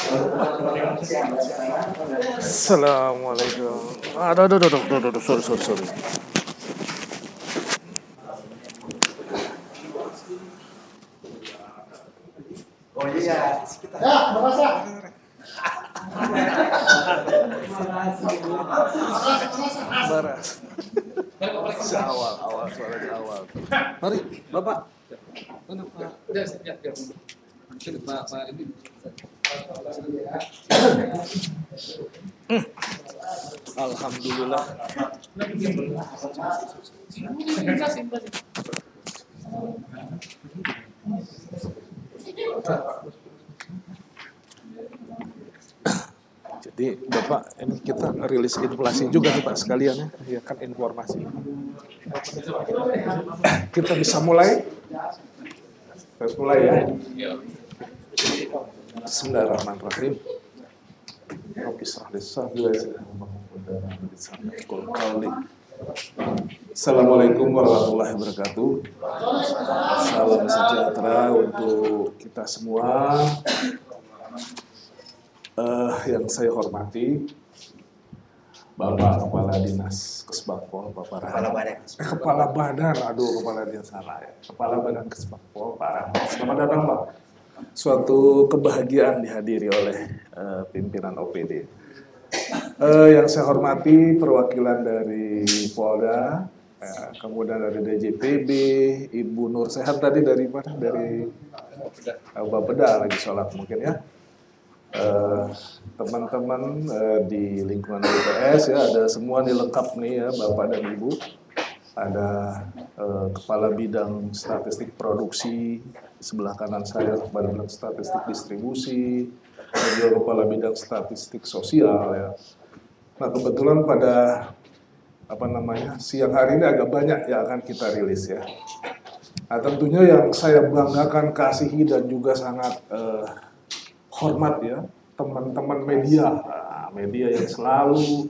Assalamualaikum. Aduh, sorry. Oh iya, kita. Ya, merasa. Baras. Awal suara di awal. Mari, Bapak. Mana Pak? Udah, siap. Sini Pak ini. Alhamdulillah. Jadi Bapak, ini kita rilis inflasi juga nih Pak sekalian ya kan informasi. Kita bisa mulai? Kita mulai ya. Bismillahirrahmanirrahim. Assalamualaikum warahmatullahi wabarakatuh. Salam sejahtera untuk kita semua. Yang saya hormati Bapak Kepala Dinas Kesbangpol, Bapak Rahmat. Kepala Badan Dinas salah ya. Kepala Badan Kesbangpol, Pak Rahmat. Selamat datang Pak. Suatu kebahagiaan dihadiri oleh pimpinan OPD. Yang saya hormati perwakilan dari Polda, kemudian dari DJPB, Ibu Nur Sehat tadi dari mana? Dari Bapeda lagi sholat mungkin ya. Teman-teman di lingkungan BPS ya, ada semua nih lengkap nih ya Bapak dan Ibu. Ada Kepala Bidang Statistik Produksi di sebelah kanan saya, Kepala Bidang Statistik Distribusi, dan juga Kepala Bidang Statistik Sosial ya. Nah kebetulan pada siang hari ini agak banyak yang akan kita rilis ya. Nah tentunya yang saya banggakan, kasihi dan juga sangat hormat ya teman-teman media, media yang selalu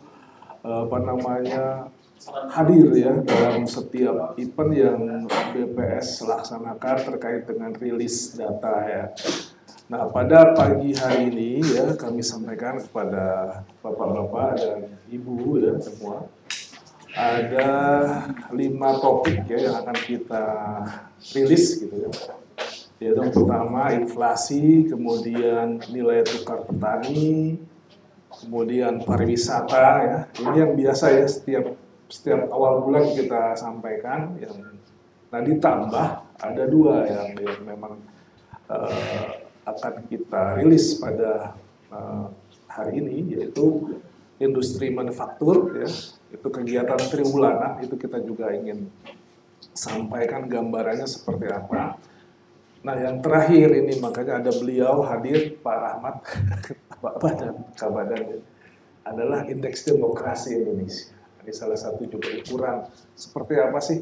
hadir ya dalam setiap event yang BPS laksanakan terkait dengan rilis data ya. Nah pada pagi hari ini ya kami sampaikan kepada bapak-bapak dan ibu ya semua, ada 5 topik ya yang akan kita rilis gitu ya. Yaitu yang pertama inflasi, kemudian nilai tukar petani, kemudian pariwisata ya. Ini yang biasa ya setiap awal bulan kita sampaikan. Nah ditambah ada 2 yang memang akan kita rilis pada hari ini, yaitu industri manufaktur ya. Itu kegiatan triwulan, itu kita juga ingin sampaikan gambarannya seperti apa. Nah yang terakhir ini makanya ada beliau hadir, Pak Rahmat, Bapak dan Kabadan, adalah indeks demokrasi Indonesia. Ini salah satu juga ukuran seperti apa sih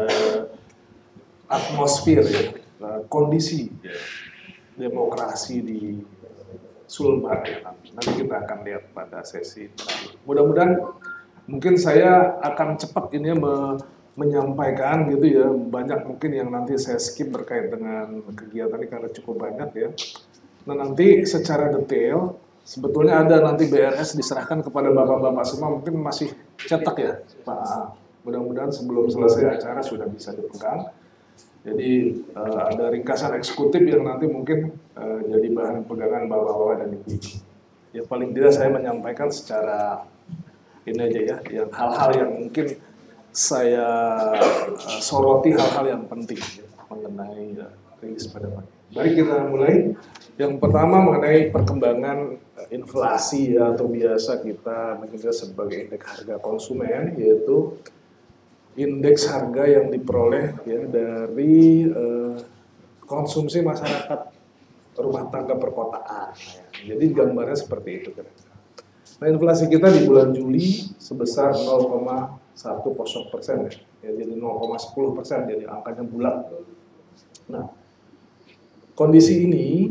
atmosfer ya, kondisi demokrasi di Sulbar ya. Nanti kita akan lihat pada sesi terakhir. Mudah-mudahan mungkin saya akan cepat ini menyampaikan gitu ya, banyak mungkin yang nanti saya skip berkait dengan kegiatan ini karena cukup banyak ya. Nah nanti secara detail sebetulnya ada nanti BRS diserahkan kepada bapak-bapak semua, mungkin masih cetak ya Pak. Mudah-mudahan sebelum selesai acara sudah bisa dipegang. Jadi ada ringkasan eksekutif yang nanti mungkin jadi bahan pegangan bapak-bapak dan ibu. Ya paling tidak saya menyampaikan secara ini aja ya, yang hal-hal yang mungkin saya soroti hal-hal yang penting mengenai rilis pada pagi. Mari kita mulai. Yang pertama mengenai perkembangan inflasi ya, atau biasa kita menyebutnya sebagai indeks harga konsumen, yaitu indeks harga yang diperoleh ya dari konsumsi masyarakat rumah tangga perkotaan. Jadi gambarnya seperti itu. Nah inflasi kita di bulan Juli sebesar 0,10% ya, jadi 0,10%, jadi angkanya bulat. Nah, kondisi ini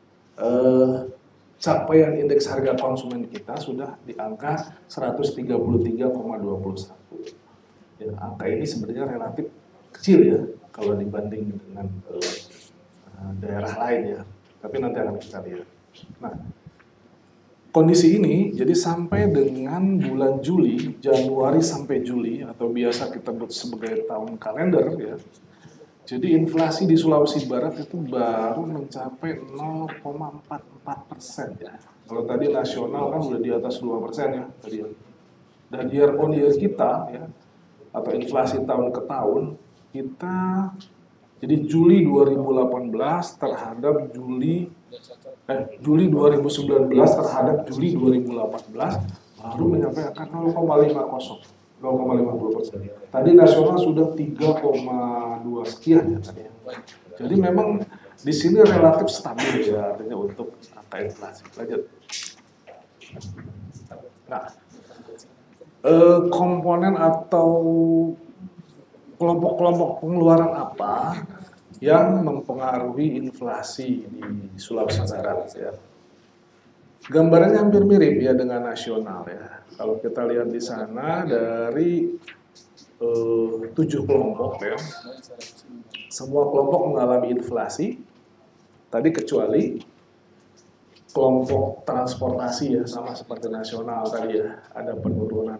capaian indeks harga konsumen kita sudah di angka 133,21. Ya, angka ini sebenarnya relatif kecil ya kalau dibanding dengan daerah lain ya. Tapi nanti akan kita lihat. Nah, kondisi ini, jadi sampai dengan bulan Juli, Januari sampai Juli, atau biasa kita sebut sebagai tahun kalender ya. Jadi inflasi di Sulawesi Barat itu baru mencapai 0,44% ya. Kalau tadi nasional kan udah di atas 2% ya tadi. Dan year on year kita ya, atau inflasi tahun ke tahun, kita jadi Juli 2018 terhadap Juli 2019 terhadap Juli 2018 baru mencapai angka 0,50%. Tadi nasional sudah 3,2 sekian ya tadi. Jadi memang di sini relatif stabil ya artinya untuk angka inflasi. Lanjut. Nah, komponen atau kelompok-kelompok pengeluaran apa yang mempengaruhi inflasi di Sulawesi Barat ya. Gambarannya hampir mirip ya dengan nasional ya. Kalau kita lihat di sana dari 7 kelompok ya, semua kelompok mengalami inflasi. Tadi kecuali kelompok transportasi ya, sama seperti nasional tadi ya, ada penurunan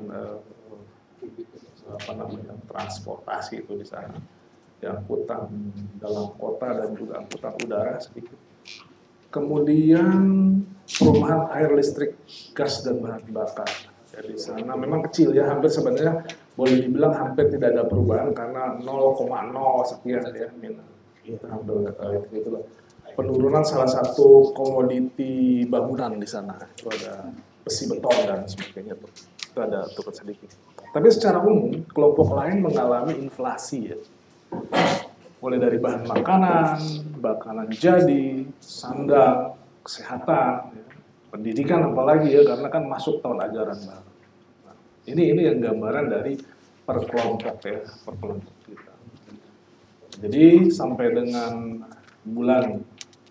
transportasi itu di sana, ya, angkutan dalam kota dan juga angkutan udara sedikit. Kemudian perubahan air, listrik, gas dan bahan bakar. Jadi sana memang kecil ya, hampir sebenarnya boleh dibilang hampir tidak ada perubahan karena 0,0 sekian ya, itu hampir itu lah. Penurunan salah satu komoditi bangunan di sana, itu ada besi beton dan sebagainya tuh, itu ada turun sedikit. Tapi secara umum kelompok lain mengalami inflasi ya, mulai dari bahan makanan jadi, sandang, kesehatan, ya, pendidikan apalagi ya, karena kan masuk tahun ajaran baru. Nah, ini yang gambaran dari per kelompok ya, per kelompok kita. Jadi sampai dengan bulan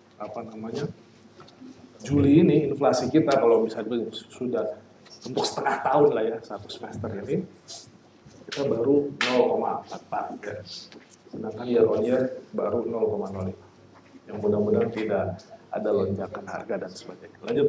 Juli ini inflasi kita kalau bisa sudah untuk setengah tahun lah ya, satu semester ini kita baru 0,44 ya. Sedangkan year on year baru 0,05. Yang mudah-mudahan tidak ada lonjakan harga dan sebagainya. Lanjut.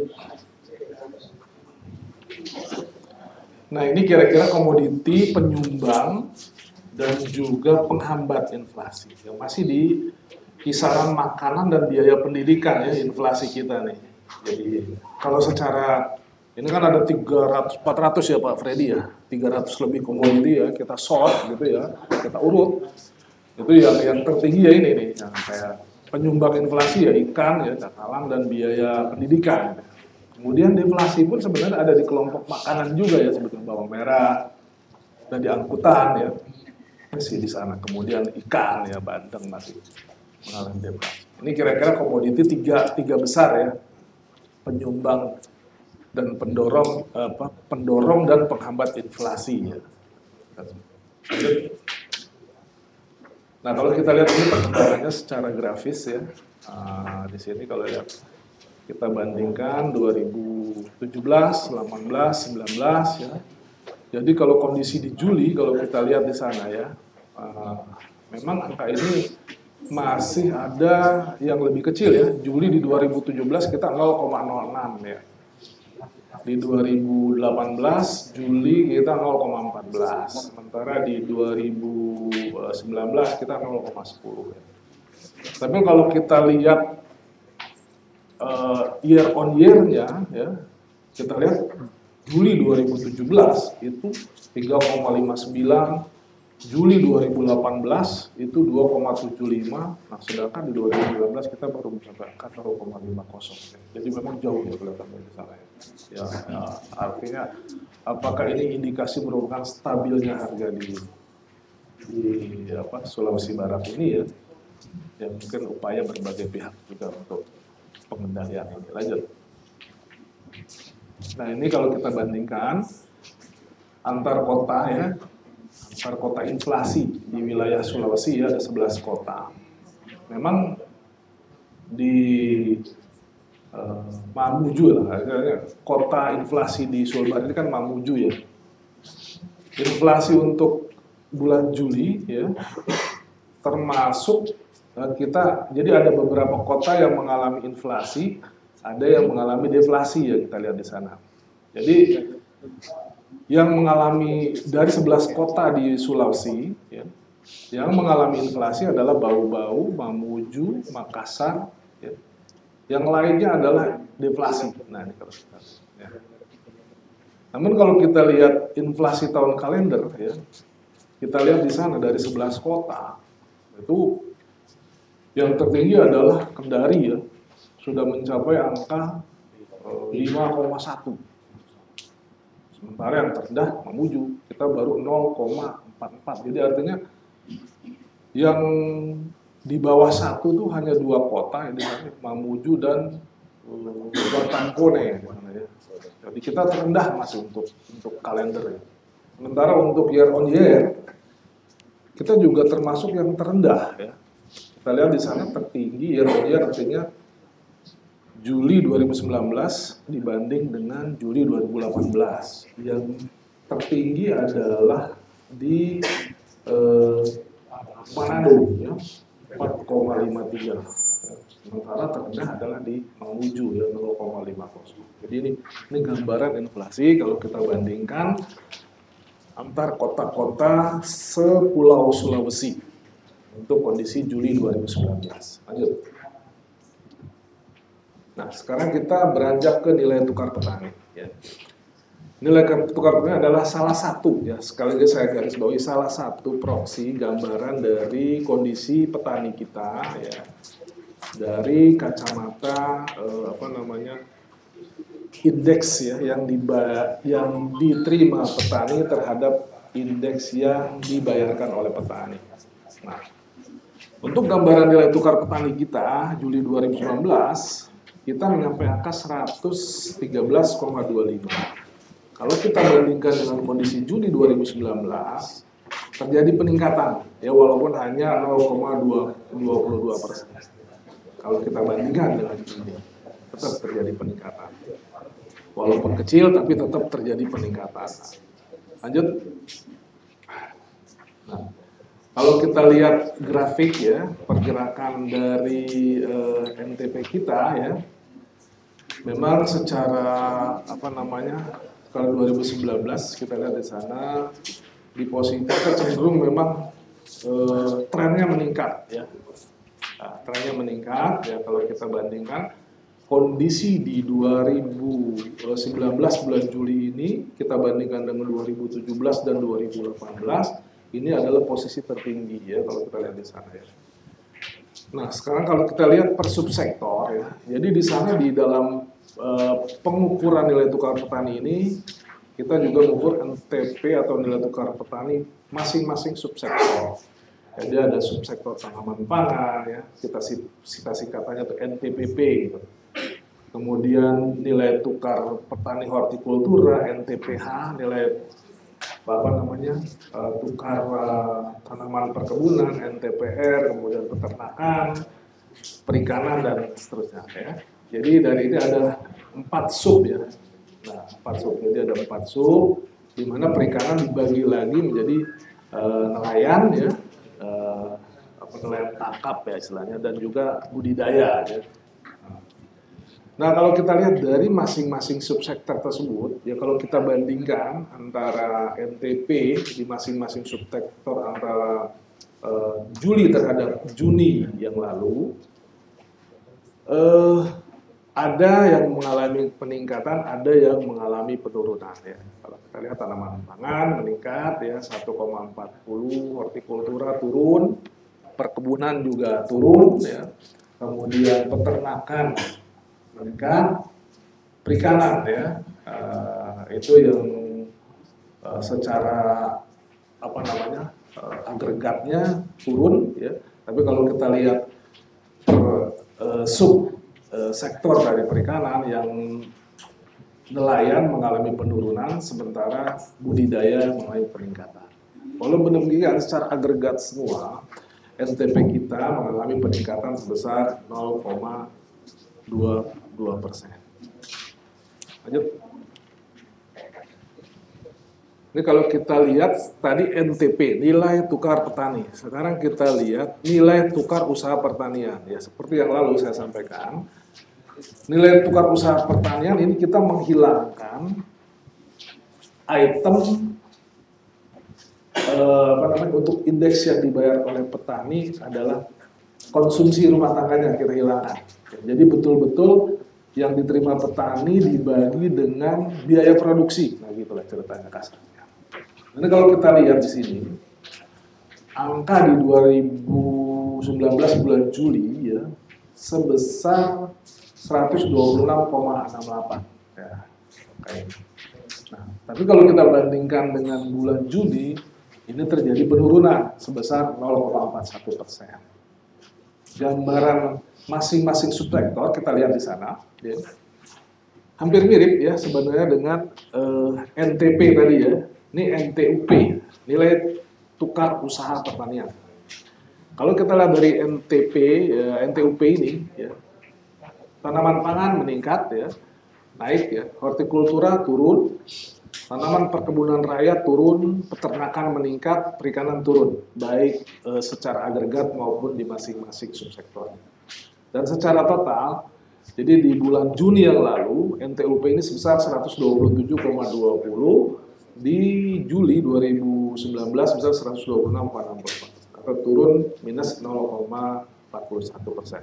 Nah, ini kira-kira komoditi penyumbang dan juga penghambat inflasi. Yang masih di kisaran makanan dan biaya pendidikan ya, inflasi kita nih. Jadi kalau secara ini kan ada 400 ya Pak Freddy ya, 300 lebih komoditi ya, kita sort gitu ya, kita urut. Itu yang tertinggi ya ini nih, yang kayak penyumbang inflasi ya ikan ya, cakalang dan biaya pendidikan. Gitu. Kemudian deflasi pun sebenarnya ada di kelompok makanan juga ya, seperti bawang merah dan di angkutan ya, masih di sana. Kemudian ikan ya, bandeng masih mengalami deflasi. Ini kira-kira komoditi tiga besar ya, penyumbang dan pendorong dan penghambat inflasi ya. Nah, kalau kita lihat ini perkembangannya secara grafis ya, di sini kalau lihat kita bandingkan 2017, 18, 19 ya. Jadi kalau kondisi di Juli kalau kita lihat di sana ya, memang angka ini masih ada yang lebih kecil ya. Juli di 2017 kita 0,06 ya. Di 2018 Juli kita 0,14. Sementara di 2019 kita 0,10 ya. Tapi kalau kita lihat year on year-nya ya, kita lihat Juli 2017 itu 3,59, Juli 2018 itu 2,75, nah sedangkan di 2019 kita baru mencapai 0,50. Jadi memang jauh ya kelihatan dari sana ya. Ya, artinya apakah ini indikasi merupakan stabilnya harga di Sulawesi Barat ini ya, yang mungkin upaya berbagai pihak juga untuk pengendalian ini. Lanjut. Nah ini kalau kita bandingkan antar kota ya, antar kota inflasi di wilayah Sulawesi ya, ada 11 kota. Memang di Mamuju lah, kota inflasi di Sulawesi Barat ini kan Mamuju ya. Inflasi untuk bulan Juli ya, termasuk kita, jadi ada beberapa kota yang mengalami inflasi ada yang mengalami deflasi ya, kita lihat di sana. Jadi yang mengalami dari 11 kota di Sulawesi ya, yang mengalami inflasi adalah Bau-Bau, Mamuju, Makassar ya. Yang lainnya adalah deflasi. Nah, ini terus ya. Namun kalau kita lihat inflasi tahun kalender ya, kita lihat di sana dari 11 kota itu yang tertinggi adalah Kendari ya, sudah mencapai angka 5,1. Sementara yang terendah Mamuju kita baru 0,44. Jadi artinya yang di bawah 1 tuh hanya 2 kota, ini Mamuju dan Tampone ya. Jadi kita terendah masih untuk kalender ya. Sementara untuk year on year kita juga termasuk yang terendah ya. Kita lihat di sana tertinggi year on year artinya Juli 2019 dibanding dengan Juli 2018. Yang tertinggi adalah di Manado ya, 4,53. Sementara terendah adalah di Mamuju ya, 0,50. Jadi ini gambaran inflasi kalau kita bandingkan antar kota-kota sepulau Sulawesi untuk kondisi Juli 2019. Lanjut. Nah, sekarang kita beranjak ke nilai tukar petani. Ya. Nilai tukar petani adalah salah satu, ya sekali lagi saya garis bawahi, salah satu proksi gambaran dari kondisi petani kita, ya, dari kacamata indeks ya yang diterima petani terhadap indeks yang dibayarkan oleh petani. Nah, untuk gambaran nilai tukar petani kita Juli 2019 kita mencapai angka 113,25. Kalau kita bandingkan dengan kondisi Juli 2019, terjadi peningkatan, ya walaupun hanya 0,22%. Kalau kita bandingkan dengan Juli, tetap terjadi peningkatan. Walaupun kecil, tapi tetap terjadi peningkatan. Lanjut. Nah, kalau kita lihat grafik ya, pergerakan dari NTP kita ya, memang secara kalau 2019 kita lihat di sana di posisi cenderung memang trennya meningkat ya. Nah, trennya meningkat ya kalau kita bandingkan kondisi di 2019 bulan Juli ini kita bandingkan dengan 2017 dan 2018 ini adalah posisi tertinggi ya kalau kita lihat di sana ya. Nah, sekarang kalau kita lihat per subsektor ya. Jadi di sana di dalam pengukuran nilai tukar petani ini kita juga mengukur NTP atau nilai tukar petani masing-masing subsektor. Jadi ada subsektor tanaman pangan ya, kita singkatannya itu NTPP gitu. Kemudian nilai tukar petani hortikultura NTPH, nilai tukar tanaman perkebunan NTPR, kemudian peternakan, perikanan dan seterusnya ya. Jadi dari ini ada 4 sub ya. Nah, 4 sub. Jadi ada 4 sub di mana perikanan dibagi lagi menjadi nelayan ya, nelayan tangkap ya istilahnya, dan juga budidaya ya. Nah, kalau kita lihat dari masing-masing subsektor tersebut, ya kalau kita bandingkan antara NTP di masing-masing subsektor antara Juli terhadap Juni yang lalu, ada yang mengalami peningkatan, ada yang mengalami penurunan ya. Kalau kita lihat tanaman pangan meningkat ya 1,40, hortikultura turun, perkebunan juga turun ya. Kemudian peternakan meningkat, perikanan ya itu yang secara agregatnya turun ya. Tapi kalau kita lihat per sub sektor dari perikanan yang nelayan mengalami penurunan, sementara budidaya mengalami peningkatan. Kalau benar-benar secara agregat semua, NTP kita mengalami peningkatan sebesar 0,22%. Lanjut. Ini kalau kita lihat tadi NTP, nilai tukar petani. Sekarang kita lihat nilai tukar usaha pertanian. Ya, seperti yang lalu saya sampaikan, nilai tukar usaha pertanian ini kita menghilangkan item untuk indeks yang dibayar oleh petani adalah konsumsi rumah tangganya kita hilangkan. Jadi betul-betul yang diterima petani dibagi dengan biaya produksi. Nah gitulah ceritanya kasarnya. Jadi kalau kita lihat di sini, angka di 2019 bulan Juli ya sebesar 126,68 ya. Nah, tapi kalau kita bandingkan dengan bulan Juni, ini terjadi penurunan sebesar 0,41%. Gambaran masing-masing subsektor kita lihat di sana, ya. Hampir mirip ya sebenarnya dengan NTP tadi ya. Ini NTUP, nilai tukar usaha pertanian. Kalau kita lihat dari NTUP ini, ya, tanaman pangan meningkat ya, naik ya, hortikultura turun, tanaman perkebunan raya turun, peternakan meningkat, perikanan turun, baik secara agregat maupun di masing-masing subsektor. Dan secara total, jadi di bulan Juni yang lalu, NTUP ini sebesar 127,20, di Juli 2019 sebesar 126,64, atau turun minus 0,41%.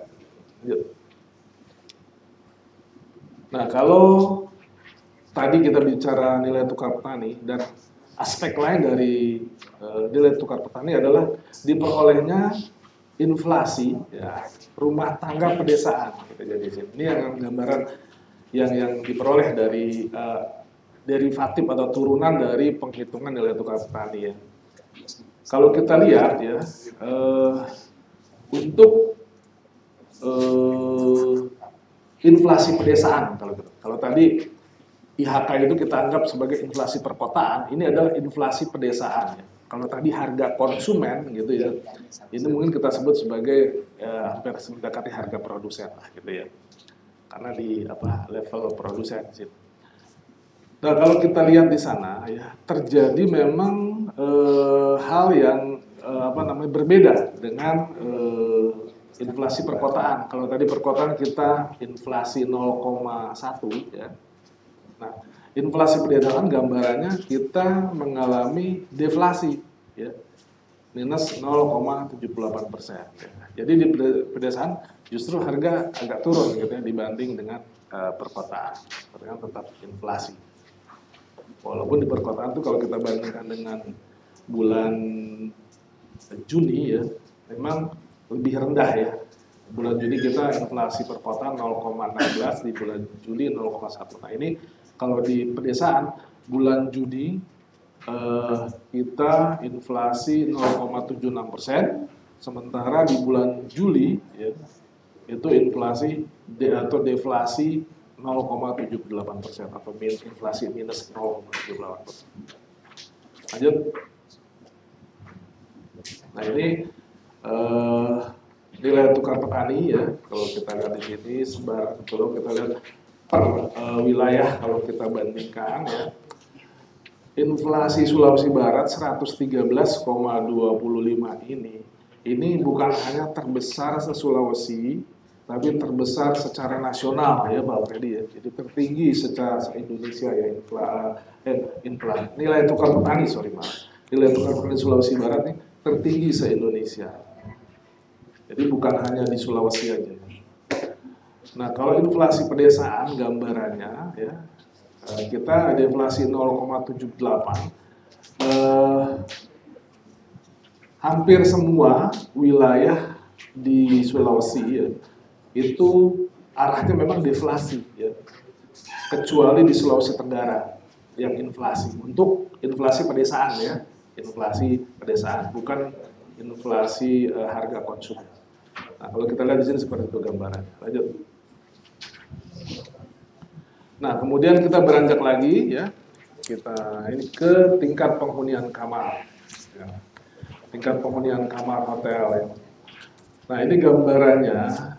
Nah, kalau tadi kita bicara nilai tukar petani dan aspek lain dari nilai tukar petani adalah diperolehnya inflasi ya, rumah tangga pedesaan. Ini yang gambaran yang diperoleh dari derivatif atau turunan dari penghitungan nilai tukar petani ya. Kalau kita lihat ya, untuk inflasi pedesaan, kalau tadi IHK itu kita anggap sebagai inflasi perkotaan, ini adalah inflasi pedesaan ya. Kalau tadi harga konsumen gitu ya, ini mungkin kita sebut sebagai hampir mendekati harga produsen lah gitu ya, karena di level produsen sih. Nah kalau kita lihat di sana ya, terjadi memang hal yang berbeda dengan inflasi perkotaan. Kalau tadi perkotaan kita inflasi 0,1 ya. Nah, inflasi pedesaan gambarannya kita mengalami deflasi ya. Minus 0,78%. Ya. Jadi di pedesaan justru harga agak turun gitu ya dibanding dengan perkotaan. Perkotaan tetap inflasi. Walaupun di perkotaan itu kalau kita bandingkan dengan bulan Juni ya, memang lebih rendah ya. Bulan Juni kita inflasi perkotaan 0,16, di bulan Juli 0,1. Nah ini kalau di pedesaan bulan Juni kita inflasi 0,76%, sementara di bulan Juli ya, itu inflasi atau deflasi 0,78% atau inflasi minus 0,78%. Lanjut. Nah ini nilai tukar petani ya, kalau kita lihat di sini kalau kita lihat per wilayah kalau kita bandingkan ya, inflasi Sulawesi Barat 113,25 ini bukan hanya terbesar se-Sulawesi, tapi terbesar secara nasional ya Pak Freddy ya, jadi tertinggi secara Indonesia ya nilai tukar petani nilai tukar petani Sulawesi Barat ini tertinggi se-Indonesia. Jadi bukan hanya di Sulawesi aja. Nah, kalau inflasi pedesaan gambarannya ya, kita ada inflasi 0,78. Hampir semua wilayah di Sulawesi ya, itu arahnya memang deflasi ya. Kecuali di Sulawesi Tenggara yang inflasi. Untuk inflasi pedesaan ya. Inflasi pedesaan, bukan inflasi harga konsumen. Nah, kalau kita lihat di sini seperti itu gambaran. Lanjut. Nah, kemudian kita beranjak lagi ya. Kita ini ke tingkat penghunian kamar. Ya. Tingkat penghunian kamar hotel ya. Nah, ini gambarannya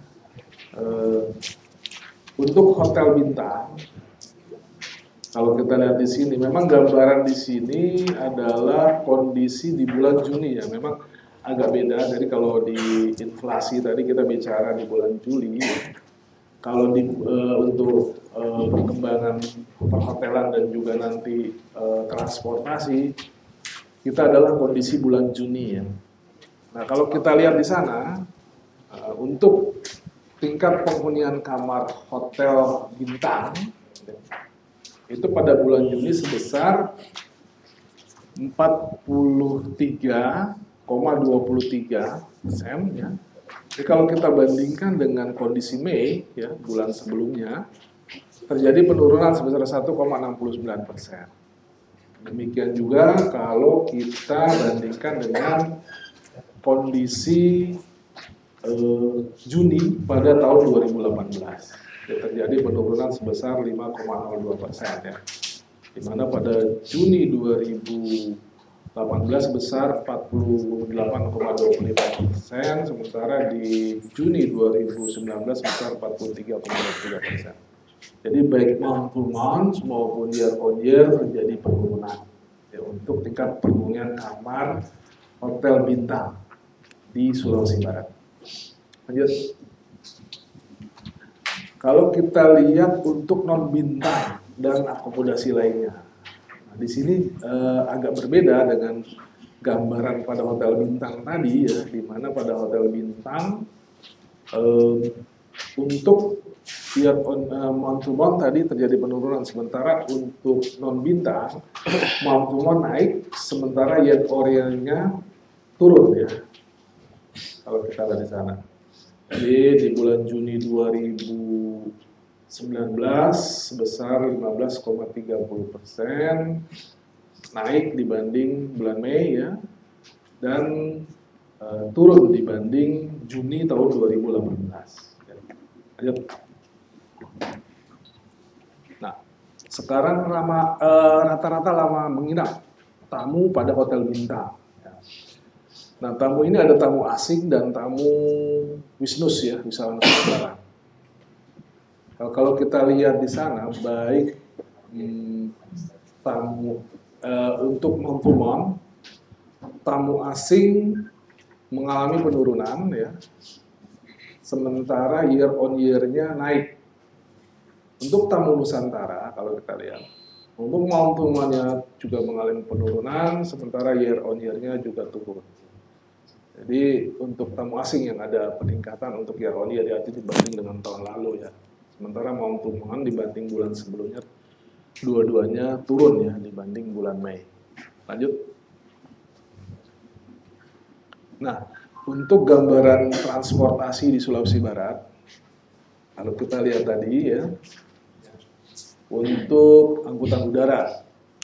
untuk hotel bintang. Kalau kita lihat di sini, memang gambaran di sini adalah kondisi di bulan Juni ya. Memang agak beda dari kalau di inflasi tadi kita bicara di bulan Juli. Ya. kalau untuk perkembangan perhotelan dan juga nanti transportasi, kita adalah kondisi bulan Juni ya. Nah kalau kita lihat di sana, untuk tingkat penghunian kamar hotel bintang, itu pada bulan Juni sebesar 43,23% ya. Jadi kalau kita bandingkan dengan kondisi Mei ya, bulan sebelumnya, terjadi penurunan sebesar 1,69%. Demikian juga kalau kita bandingkan dengan kondisi Juni pada tahun 2018, ya, terjadi penurunan sebesar 5,02% ya. Di mana pada Juni 2018 sebesar 48,25%, sementara di Juni 2019 sebesar 43,23%. Jadi baik month to month maupun year on year terjadi penurunan ya, untuk tingkat penghunian kamar hotel bintang di Sulawesi Barat. Lanjut. Kalau kita lihat untuk non bintang dan akomodasi lainnya, nah, di sini agak berbeda dengan gambaran pada hotel bintang tadi ya, di mana pada hotel bintang untuk year on month to month tadi terjadi penurunan, sementara untuk non bintang month to month naik, sementara year on year-nya turun ya. Kalau kita lihat di sana. Jadi di bulan Juni 2019 sebesar 15,30%, naik dibanding bulan Mei ya, dan turun dibanding Juni tahun 2018. Lanjut. Nah, sekarang rata-rata lama menginap tamu pada hotel bintang. Nah, tamu ini ada tamu asing dan tamu bisnis ya, wisatawan Nusantara. Kalau kita lihat di sana, baik tamu untuk month-to-month, tamu asing mengalami penurunan ya, sementara year on year-nya naik. Untuk tamu Nusantara, kalau kita lihat, untuk month-to-month-nya juga mengalami penurunan, sementara year on year-nya juga turun. Jadi untuk tamu asing yang ada peningkatan untuk year on year dibanding dengan tahun lalu ya. Sementara month-to-month dibanding bulan sebelumnya, dua-duanya turun ya dibanding bulan Mei. Lanjut. Nah, untuk gambaran transportasi di Sulawesi Barat, kalau kita lihat tadi ya, untuk angkutan udara,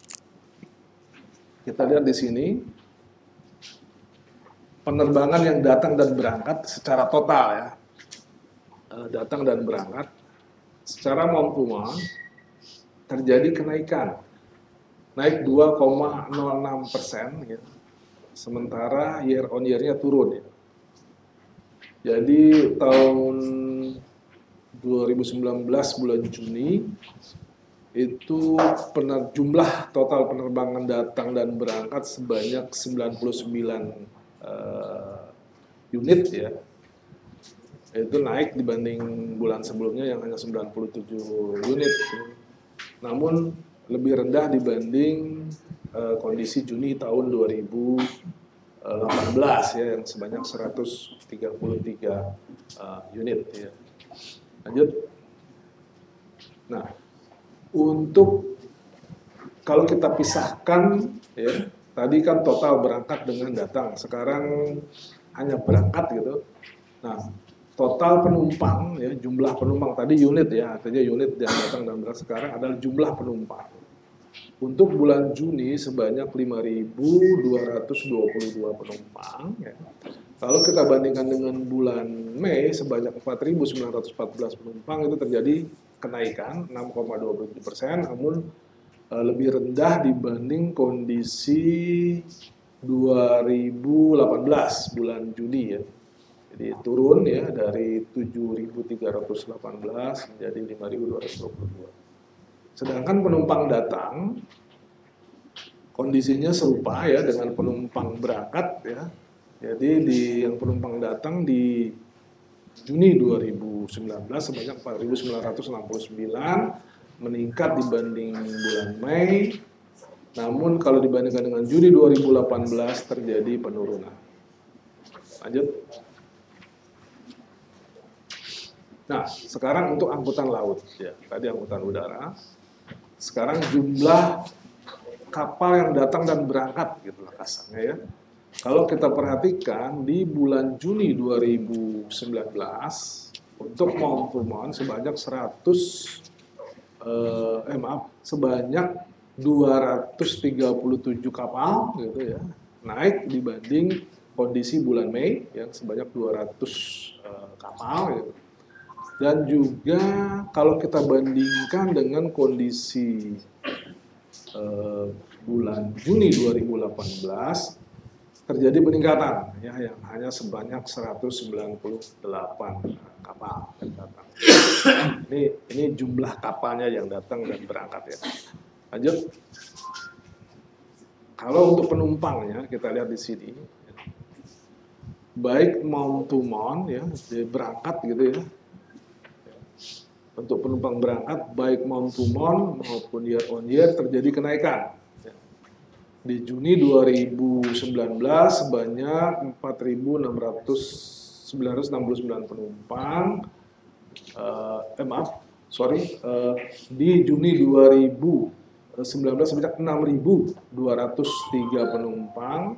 kita lihat di sini, penerbangan yang datang dan berangkat secara total ya, datang dan berangkat secara month to month terjadi kenaikan, naik 2,06% ya, sementara year on year-nya turun ya. Jadi tahun 2019 bulan Juni itu jumlah total penerbangan datang dan berangkat sebanyak 99 unit ya, itu naik dibanding bulan sebelumnya yang hanya 97 unit, namun lebih rendah dibanding kondisi Juni tahun 2018 ya, yang sebanyak 133 unit ya. Lanjut. Nah, untuk kalau kita pisahkan ya, tadi kan total berangkat dengan datang, sekarang hanya berangkat gitu. Nah, total penumpang ya, jumlah penumpang tadi unit ya, artinya unit yang datang dan berangkat, sekarang adalah jumlah penumpang. Untuk bulan Juni sebanyak 5.222 penumpang ya. Kalau kita bandingkan dengan bulan Mei sebanyak 4.914 penumpang, itu terjadi kenaikan 6,27%, namun lebih rendah dibanding kondisi 2018 bulan Juni ya. Jadi turun ya dari 7.318 menjadi 5.222. Sedangkan penumpang datang kondisinya serupa ya dengan penumpang berangkat ya. Jadi yang penumpang datang di Juni 2019 sebanyak 4.969, meningkat dibanding bulan Mei. Namun kalau dibandingkan dengan Juni 2018 terjadi penurunan. Lanjut. Nah, sekarang untuk angkutan laut, ya, tadi angkutan udara. Sekarang jumlah kapal yang datang dan berangkat, gitulah kasarnya ya. Kalau kita perhatikan di bulan Juni 2019 untuk mount to mount sebanyak sebanyak 237 kapal, gitu ya, naik dibanding kondisi bulan Mei yang sebanyak 200 kapal, gitu. Dan juga kalau kita bandingkan dengan kondisi bulan Juni 2018 terjadi peningkatan ya, yang hanya sebanyak 198 kapal yang datang. Ini jumlah kapalnya yang datang dan berangkat ya. Lanjut. Kalau untuk penumpangnya kita lihat di sini, baik mount to mount ya, berangkat gitu ya. Untuk penumpang berangkat baik mount to mount maupun year on year terjadi kenaikan. Di Juni 2019 sebanyak 4.969 penumpang. Di Juni 2019 sebanyak 6.203 penumpang.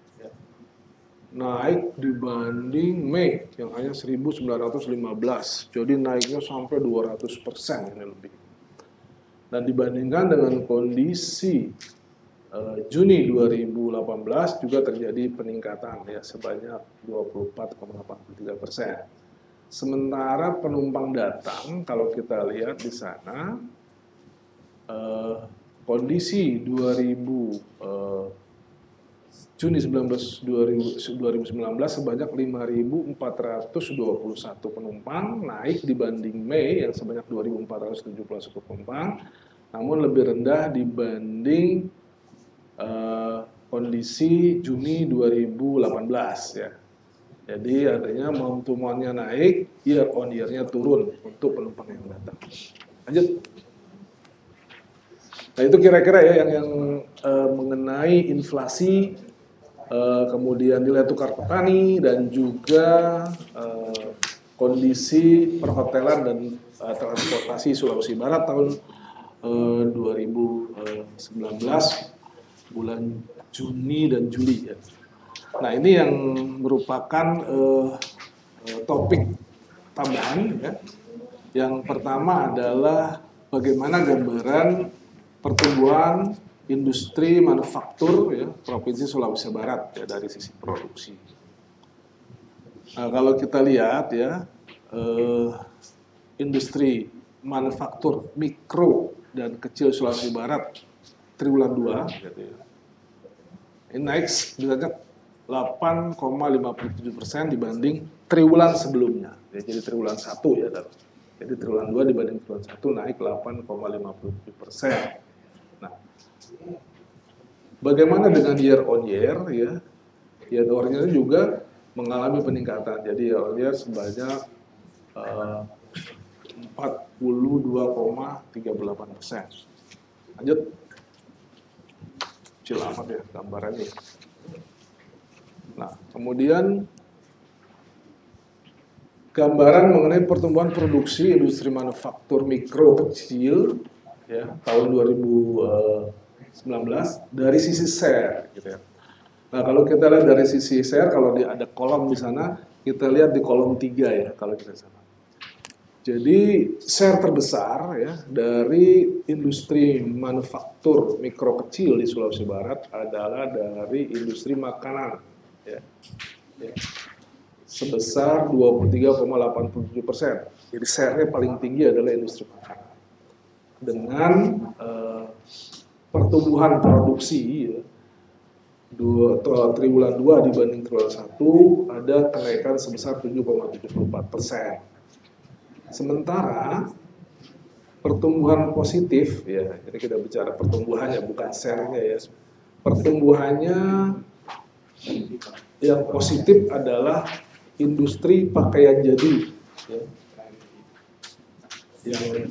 Naik dibanding Mei yang hanya 1.915, jadi naiknya sampai 200% ini lebih. Dan dibandingkan dengan kondisi Juni 2018 juga terjadi peningkatan ya sebanyak 24,83%. Sementara penumpang datang kalau kita lihat di sana kondisi Juni 2019 sebanyak 5.421 penumpang, naik dibanding Mei yang sebanyak 2.471 penumpang, namun lebih rendah dibanding kondisi Juni 2018 ya. Jadi artinya mount to mount-nya naik, year on year-nya turun untuk penumpang yang datang. Lanjut. Nah itu kira-kira ya yang mengenai inflasi, kemudian nilai tukar petani dan juga kondisi perhotelan dan transportasi Sulawesi Barat tahun 2019 bulan Juni dan Juli ya. Nah ini yang merupakan topik tambahan ya. Yang pertama adalah bagaimana gambaran pertumbuhan industri manufaktur ya, Provinsi Sulawesi Barat ya, dari sisi produksi. Nah, kalau kita lihat ya, industri manufaktur mikro dan kecil Sulawesi Barat triwulan 2 gitu ya. Ini naik sebanyak 8,57% dibanding triwulan sebelumnya. Ya, jadi triwulan 1 ya. Jadi triwulan 2 dibanding triwulan 1 naik 8,57%. Nah, bagaimana dengan year on year ya? Year on year juga mengalami peningkatan. Jadi year on year sebanyak 42,38%. Lanjut. Kecil amat ya gambarannya. Nah, kemudian gambaran mengenai pertumbuhan produksi industri manufaktur mikro kecil ya tahun 2019 dari sisi share gitu ya. Nah, kalau kita lihat dari sisi share, kalau ada kolom di sana, kita lihat di kolom 3 ya kalau kita sana. Jadi share terbesar ya dari industri manufaktur mikro kecil di Sulawesi Barat adalah dari industri makanan ya. Sebesar 23,87%. Jadi share-nya paling tinggi adalah industri makanan. Dengan pertumbuhan produksi ya, triwulan 2 dibanding triwulan 1 ada kenaikan sebesar 7,74%. Sementara pertumbuhan positif ya, jadi kita bicara pertumbuhannya bukan share-nya ya. Pertumbuhannya yang positif adalah industri pakaian jadi, ya, yang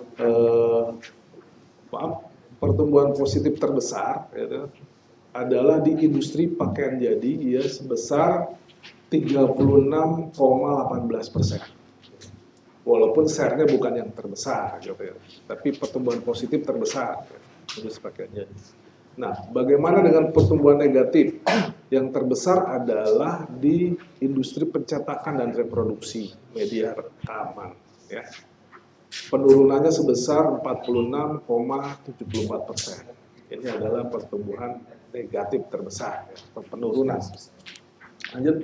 pertumbuhan positif terbesar ya, adalah di industri pakaian jadi, ya, sebesar 36,18%. Walaupun share-nya bukan yang terbesar, gitu ya, tapi pertumbuhan positif terbesar ya, industri pakaian jadi. Nah, bagaimana dengan pertumbuhan negatif? Yang terbesar adalah di industri pencetakan dan reproduksi media rekaman, ya. Penurunannya sebesar 46,74%. Ini adalah pertumbuhan negatif terbesar, ya, penurunan. Lanjut.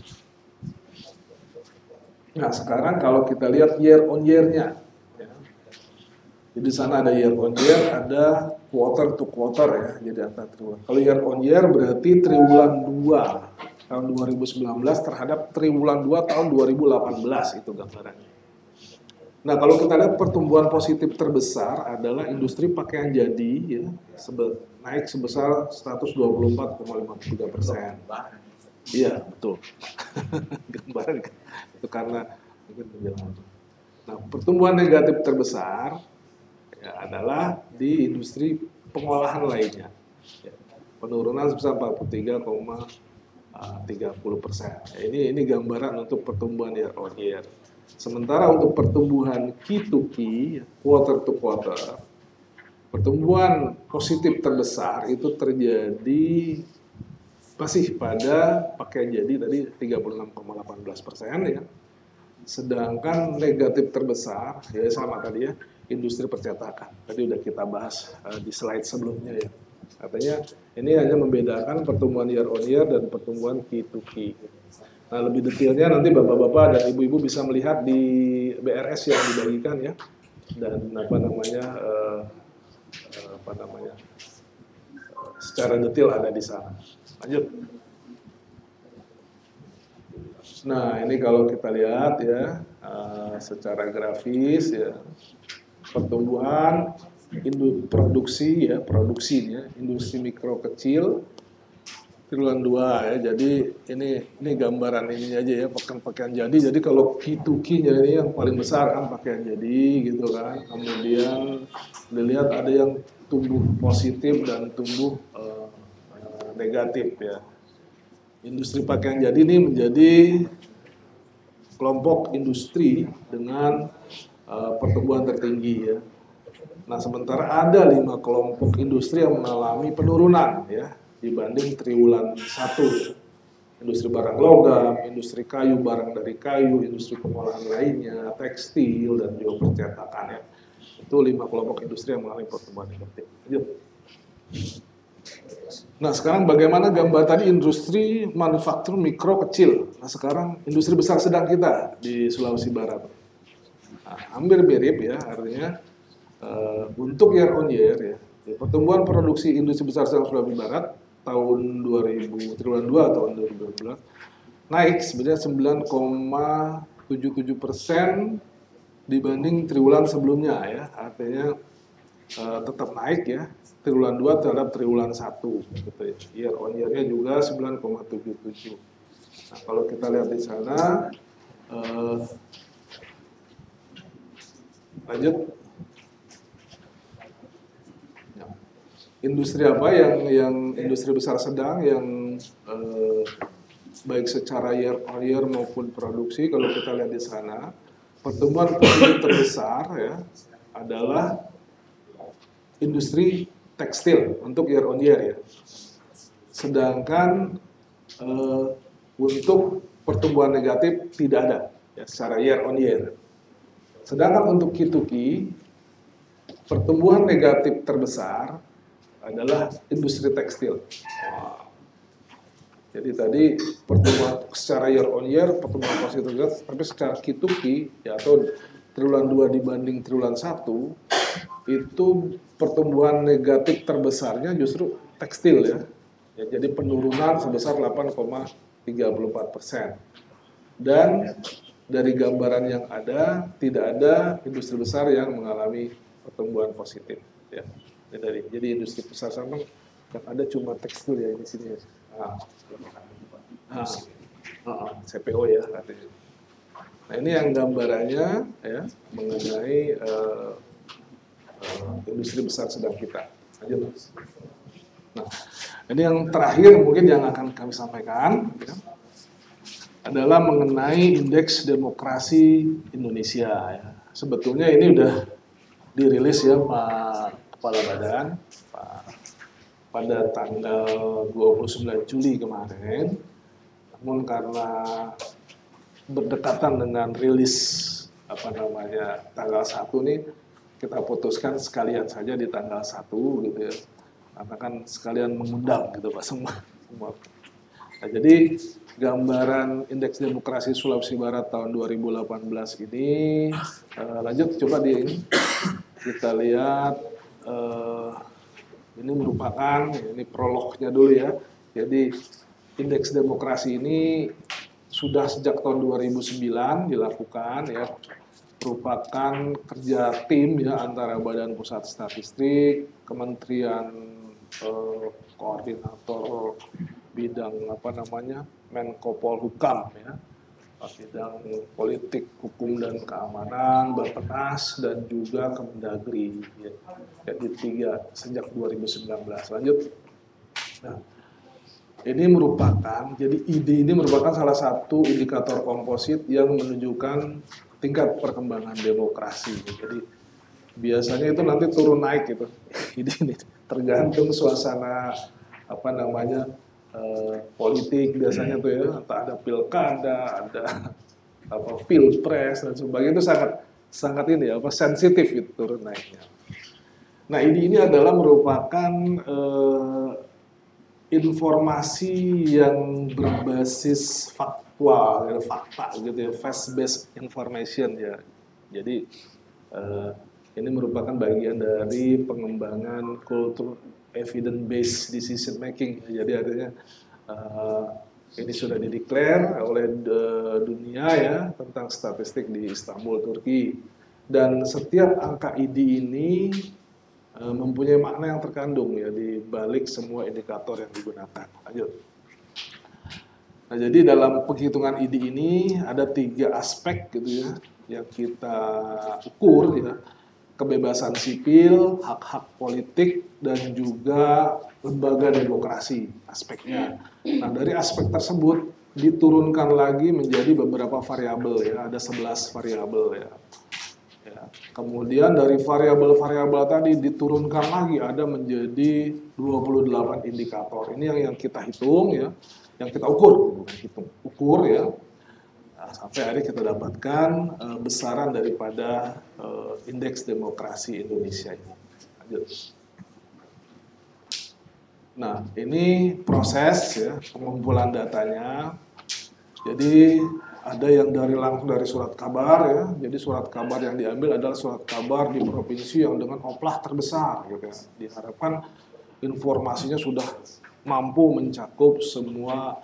Nah, sekarang kalau kita lihat year on year-nya, ya. Jadi di sana ada year on year, ada quarter to quarter, ya, jadi antar triwulan. Kalau year on year berarti triwulan 2 tahun 2019 terhadap triwulan 2 tahun 2018, itu gambarannya. Nah, kalau kita lihat pertumbuhan positif terbesar adalah industri pakaian jadi, ya, naik sebesar 124,53%. Iya, betul. Gambaran itu karena mungkin penjelasan. Nah, pertumbuhan negatif terbesar ya, adalah di industri pengolahan lainnya. Ya, penurunan sebesar 43,30%. Ya, ini gambaran untuk pertumbuhan year on year. Sementara untuk pertumbuhan Q2Q, quarter to quarter, pertumbuhan positif terbesar itu terjadi masih pada pakaian jadi tadi 36,18%, ya. Sedangkan negatif terbesar, ya sama tadi ya, industri percetakan. Tadi udah kita bahas di slide sebelumnya, ya. Artinya ini hanya membedakan pertumbuhan year on year dan pertumbuhan Q2Q. Nah, lebih detailnya nanti bapak-bapak dan ibu-ibu bisa melihat di BRS yang dibagikan, ya, dan secara detail ada di sana. Lanjut. Nah, ini kalau kita lihat ya, secara grafis ya, pertumbuhan produksinya, industri mikro kecil triwulan 2 ya. Jadi ini gambaran ini aja ya, pakaian jadi. Jadi kalau Q2Q-nya ini yang paling besar kan pakaian jadi gitu kan. Kemudian dilihat ada yang tumbuh positif dan tumbuh negatif ya. Industri pakaian jadi ini menjadi kelompok industri dengan pertumbuhan tertinggi ya. Nah, sementara ada 5 kelompok industri yang mengalami penurunan ya dibanding triwulan 1. Industri barang logam, industri kayu, barang dari kayu, industri pengolahan lainnya, tekstil dan juga percetakan ya. Itu 5 kelompok industri yang mengalami pertumbuhan negatif. Lanjut. Nah, sekarang bagaimana gambar tadi industri manufaktur mikro kecil. Nah, sekarang industri besar sedang kita di Sulawesi Barat. Nah, hampir mirip ya, artinya untuk year on year ya, pertumbuhan produksi industri besar sedang Sulawesi Barat tahun 2000, triwulan 2 tahun 2012 naik sebenarnya 9,77% dibanding triwulan sebelumnya ya, artinya tetap naik ya, triwulan 2 terhadap triwulan 1 gitu ya. Year on year-nya juga 9,77. Nah, kalau kita lihat di sana lanjut. Industri apa yang industri besar sedang yang baik secara year on year maupun produksi, kalau kita lihat di sana pertumbuhan positif terbesar ya adalah industri tekstil untuk year on year ya. Sedangkan untuk pertumbuhan negatif tidak ada ya secara year on year. Sedangkan untuk Q2Q pertumbuhan negatif terbesar adalah industri tekstil. Jadi tadi pertumbuhan secara year on year pertumbuhan positif, tapi secara Q2Q ya atau triwulan 2 dibanding triwulan 1 itu pertumbuhan negatif terbesarnya justru tekstil ya. Jadi penurunan sebesar 8,34%. Dan dari gambaran yang ada tidak ada industri besar yang mengalami pertumbuhan positif ya. Jadi industri besar sama yang ada cuma tekstil ya di sini. CPO ya artinya. Nah ini yang gambarannya ya mengenai industri besar sedang kita. Lanjut. Nah ini yang terakhir mungkin yang akan kami sampaikan ya, adalah mengenai indeks demokrasi Indonesia. Ya. Sebetulnya ini udah dirilis ya Pak Kepala Badan pada tanggal 29 Juli kemarin. Namun karena berdekatan dengan rilis tanggal 1 nih, kita putuskan sekalian saja di tanggal 1 gitu ya. Karena kan sekalian mengundang gitu Pak semua. Nah, jadi gambaran indeks demokrasi Sulawesi Barat tahun 2018 ini lanjut coba kita lihat ini merupakan ini prolognya dulu ya. Jadi indeks demokrasi ini sudah sejak tahun 2009 dilakukan ya, merupakan kerja tim ya antara Badan Pusat Statistik, Kementerian Koordinator bidang Menko Polhukam ya, bidang politik, hukum dan keamanan, Bappenas dan juga Kemendagri ya. Jadi 3 sejak 2019. Lanjut. Nah, ini merupakan salah satu indikator komposit yang menunjukkan tingkat perkembangan demokrasi. Jadi biasanya itu nanti turun naik gitu. Ini tergantung suasana politik biasanya tuh ya, entah ada pilkada, ada pilpres dan sebagainya, itu sangat sensitif itu turun naiknya. Nah ini adalah merupakan informasi yang berbasis fakta gitu ya, fact-based information ya. Jadi ini merupakan bagian dari pengembangan kultur evidence-based decision making. Jadi artinya ini sudah dideklar oleh dunia ya tentang statistik di Istanbul, Turki. Dan setiap angka ID ini mempunyai makna yang terkandung ya di balik semua indikator yang digunakan. Lanjut. Nah, jadi dalam penghitungan ID ini ada 3 aspek gitu ya yang kita ukur ya. Kebebasan sipil, hak-hak politik, dan juga lembaga demokrasi aspeknya. Nah, dari aspek tersebut diturunkan lagi menjadi beberapa variabel ya, ada 11 variabel ya. Kemudian dari variabel-variabel tadi diturunkan lagi ada menjadi 28 indikator. Ini yang kita hitung ya, yang kita ukur, ukur ya. Nah, sampai hari kita dapatkan besaran daripada indeks demokrasi Indonesia ini. Lanjut. Nah, ini proses ya pengumpulan datanya. Jadi ada yang langsung dari surat kabar ya. Jadi surat kabar yang diambil adalah surat kabar di provinsi yang dengan oplah terbesar gitu ya. Diharapkan informasinya sudah mampu mencakup semua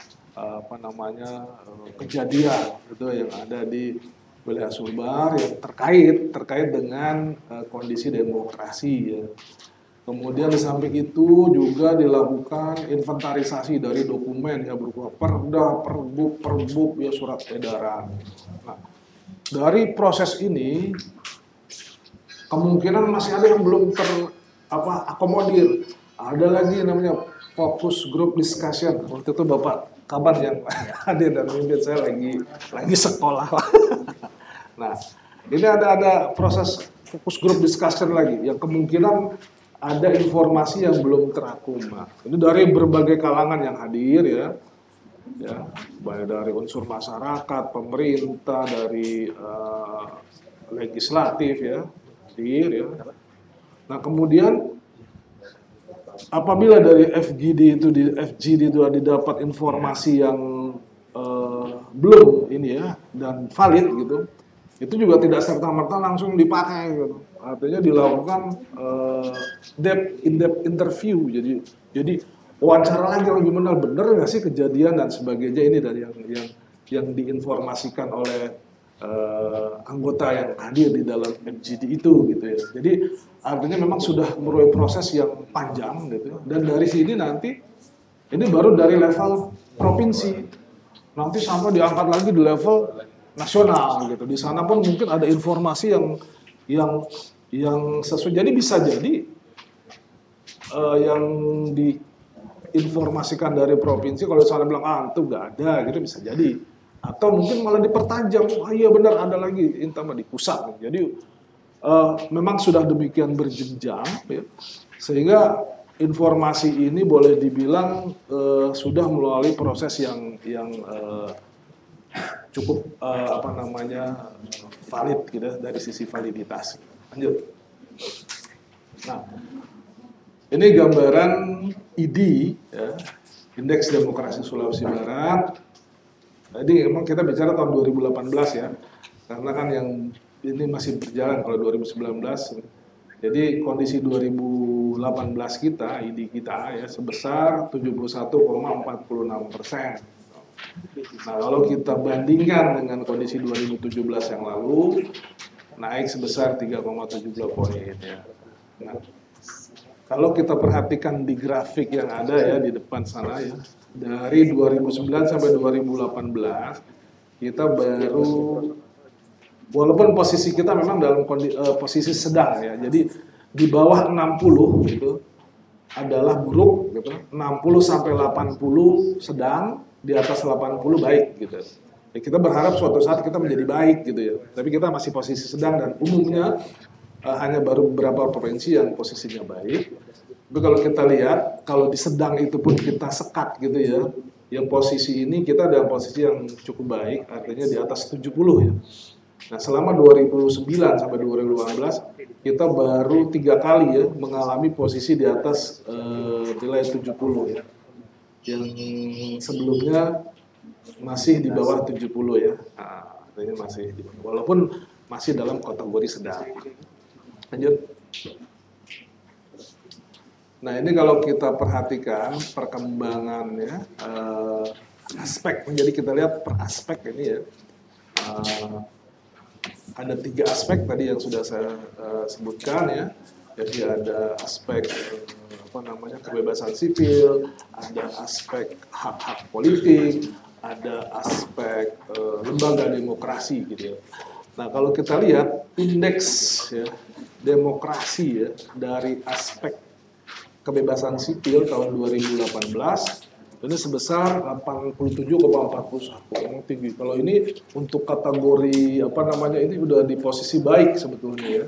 kejadian gitu yang ada di wilayah Sulbar yang terkait dengan kondisi demokrasi ya. Kemudian di samping itu juga dilakukan inventarisasi dari dokumen ya berupa perda, perbuk ya surat edaran. Nah, dari proses ini kemungkinan masih ada yang belum akomodir. Ada lagi namanya focus group discussion. Waktu itu Bapak Kaban yang hadir dan memimpin, saya lagi sekolah. Nah, ini ada proses focus group discussion lagi yang kemungkinan ada informasi yang belum terakum. Nah, ini dari berbagai kalangan yang hadir ya, baik dari unsur masyarakat, pemerintah, dari legislatif ya, hadir ya. Nah kemudian apabila dari FGD itu didapat informasi yang belum ini ya dan valid gitu, itu juga tidak serta-merta langsung dipakai gitu. Artinya dilakukan in-depth interview, jadi wawancara lagi lebih benar nggak sih kejadian dan sebagainya ini dari yang diinformasikan oleh anggota yang hadir di dalam FGD itu gitu ya. Jadi artinya memang sudah melalui proses yang panjang gitu. Dan dari sini nanti ini baru dari level provinsi. nanti sampai diangkat lagi di level nasional gitu. Di sana pun mungkin ada informasi yang sesuai. Jadi bisa jadi yang diinformasikan dari provinsi kalau sana bilang itu nggak ada gitu bisa jadi. Atau mungkin malah dipertajam, iya benar ada lagi, intama di pusat. Jadi memang sudah demikian berjenjang, ya, sehingga informasi ini boleh dibilang sudah melalui proses yang cukup valid gitu dari sisi validitas. Lanjut. Nah, ini gambaran ID, ya, Indeks Demokrasi Sulawesi Barat. Jadi memang kita bicara tahun 2018 ya, karena kan yang ini masih berjalan kalau 2019. Jadi kondisi 2018 kita, ID kita ya sebesar 71,46%. Nah kalau kita bandingkan dengan kondisi 2017 yang lalu, naik sebesar 3,70 poin ya. Nah, kalau kita perhatikan di grafik yang ada ya di depan sana ya, dari 2009 sampai 2018 kita baru, walaupun posisi kita memang dalam posisi sedang ya, jadi di bawah 60 gitu adalah buruk gitu, 60 sampai 80 sedang, di atas 80 baik gitu. Ya, kita berharap suatu saat kita menjadi baik gitu ya, tapi kita masih posisi sedang dan umumnya hanya baru beberapa provinsi yang posisinya baik. Tapi kalau kita lihat, kalau di sedang itu pun kita sekat gitu ya, yang posisi ini kita dalam posisi yang cukup baik, artinya di atas 70 ya. Nah selama 2009 sampai 2018, kita baru 3 kali ya mengalami posisi di atas nilai 70 ya. Yang sebelumnya masih di bawah 70 ya, nah, artinya masih di bawah, walaupun masih dalam kategori sedang. Lanjut. Nah ini kalau kita perhatikan perkembangannya, aspek, jadi kita lihat per aspek ini ya, ada 3 aspek tadi yang sudah saya sebutkan ya. Jadi ada aspek kebebasan sipil, ada aspek hak-hak politik, ada aspek lembaga demokrasi gitu ya. Nah kalau kita lihat indeks ya, demokrasi ya dari aspek kebebasan sipil tahun 2018 ini sebesar 87,41, yang tinggi. Kalau ini untuk kategori ini udah di posisi baik sebetulnya ya.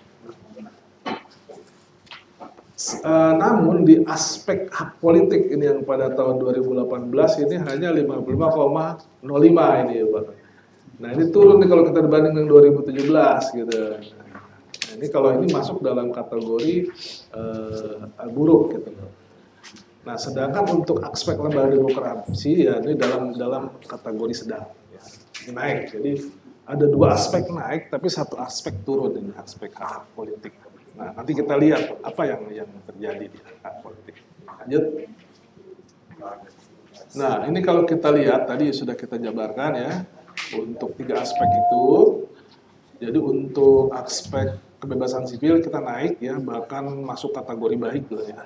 Namun di aspek hak politik ini yang pada tahun 2018 ini hanya 55,05 ini ya Pak. Nah ini turun nih kalau kita dibanding dengan 2017 gitu. Nah, ini kalau ini masuk dalam kategori buruk gitu. Nah sedangkan untuk aspek lembaga demokrasi ya ini dalam kategori sedang ya. Ini naik. Jadi ada 2 aspek naik tapi 1 aspek turun ini aspek hak politik. Nah, nanti kita lihat apa yang terjadi di hak politik. Lanjut. Nah, ini kalau kita lihat tadi sudah kita jabarkan ya untuk 3 aspek itu. Jadi untuk aspek kebebasan sipil kita naik ya, bahkan masuk kategori baik lah ya.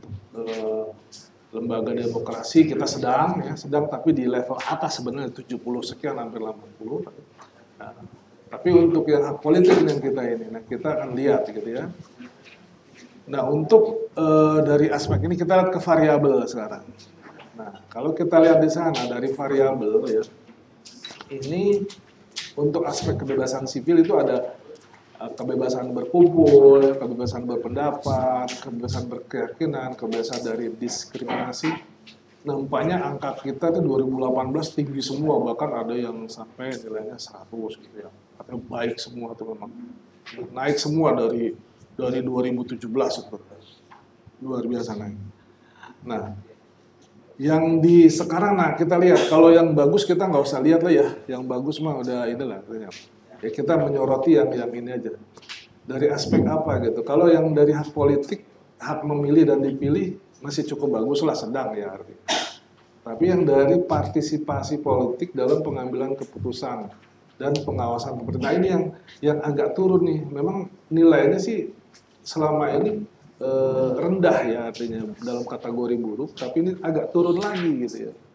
Lembaga demokrasi kita sedang tapi di level atas sebenarnya 70 sekian hampir 80. Nah, tapi untuk yang hak politik yang kita ini, nah kita akan lihat gitu ya. Nah untuk dari aspek ini kita lihat ke variabel sekarang. Nah kalau kita lihat di sana dari variabel ya, ini untuk aspek kebebasan sipil itu ada kebebasan berkumpul, kebebasan berpendapat, kebebasan berkeyakinan, kebebasan dari diskriminasi. Nampaknya angka kita itu 2018 tinggi semua, bahkan ada yang sampai nilainya 100 gitu ya. Artinya baik semua tuh memang. Naik semua dari 2017 itu. Luar biasa naik. Nah, yang di sekarang kita lihat kalau yang bagus kita nggak usah lihat lah ya. Yang bagus mah udah inilah artinya. Ya kita menyoroti yang ini aja. Dari aspek apa gitu. Kalau yang dari hak politik, hak memilih dan dipilih masih cukup bagus lah, sedang ya artinya. Tapi yang dari partisipasi politik dalam pengambilan keputusan dan pengawasan pemerintah ini yang agak turun nih. Memang nilainya sih selama ini rendah ya artinya dalam kategori buruk, tapi ini agak turun lagi gitu ya.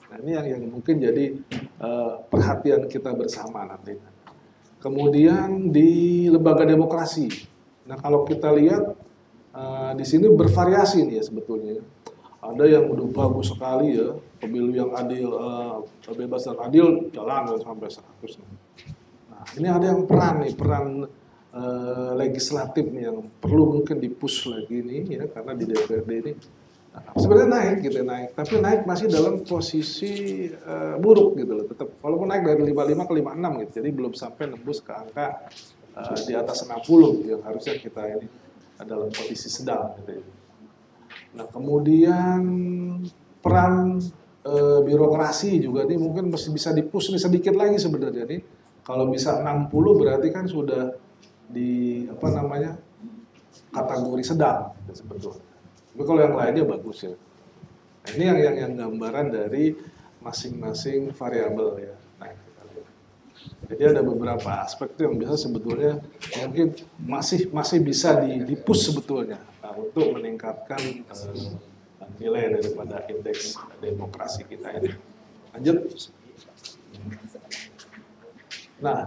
Nah, ini yang mungkin jadi perhatian kita bersama nanti. Kemudian di lembaga demokrasi. Nah, kalau kita lihat di sini bervariasi nih ya sebetulnya. Ada yang udah bagus sekali ya, pemilu yang adil, bebas dan adil jalan sampai 100. Nah, ini ada yang peran legislatif nih yang perlu mungkin dipush lagi nih ya, karena di DPRD ini sebenarnya naik, tapi naik masih dalam posisi buruk gitu loh, tetap walaupun naik dari 55 ke 56 gitu, jadi belum sampai nembus ke angka di atas 60 gitu, yang harusnya kita ini dalam posisi sedang gitu ya. Nah, kemudian peran birokrasi juga nih mungkin masih bisa dipush nih sedikit lagi sebenarnya nih. Kalau bisa 60 berarti kan sudah di kategori sedang gitu, sebetulnya. Tapi kalau yang lainnya bagus ya. Nah, ini yang gambaran dari masing-masing variabel ya. Nah, kita lihat. Jadi ada beberapa aspek tuh yang bisa sebetulnya mungkin masih bisa dipush sebetulnya untuk meningkatkan nilai daripada indeks demokrasi kita ini. Lanjut. Nah,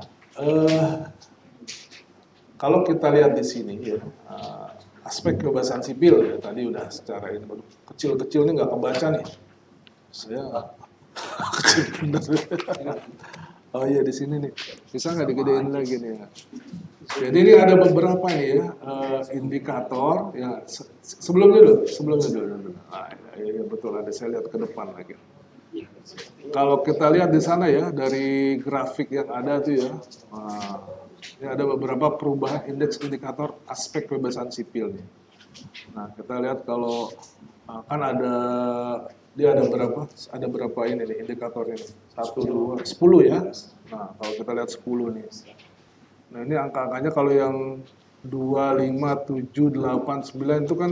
kalau kita lihat di sini ya, aspek kebebasan sipil ya tadi udah secara ini kecil-kecil ini nggak kebaca nih. Saya kecil bener. Oh iya di sini nih, bisa nggak digedein lagi nih ya. Jadi ini ada beberapa nih ya indikator ya sebelumnya dulu. Ya betul ada, saya lihat ke depan lagi. Kalau kita lihat di sana ya dari grafik yang ada tuh ya, ini ada beberapa perubahan indeks indikator aspek kebebasan sipil nih. Nah kita lihat kalau kan dia ada berapa? Ada berapa ini nih indikatornya? 1, 2, 10 ya. Nah kalau kita lihat 10 nih. Nah ini angka-angkanya kalau yang 2, 5, 7, 8, 9 itu kan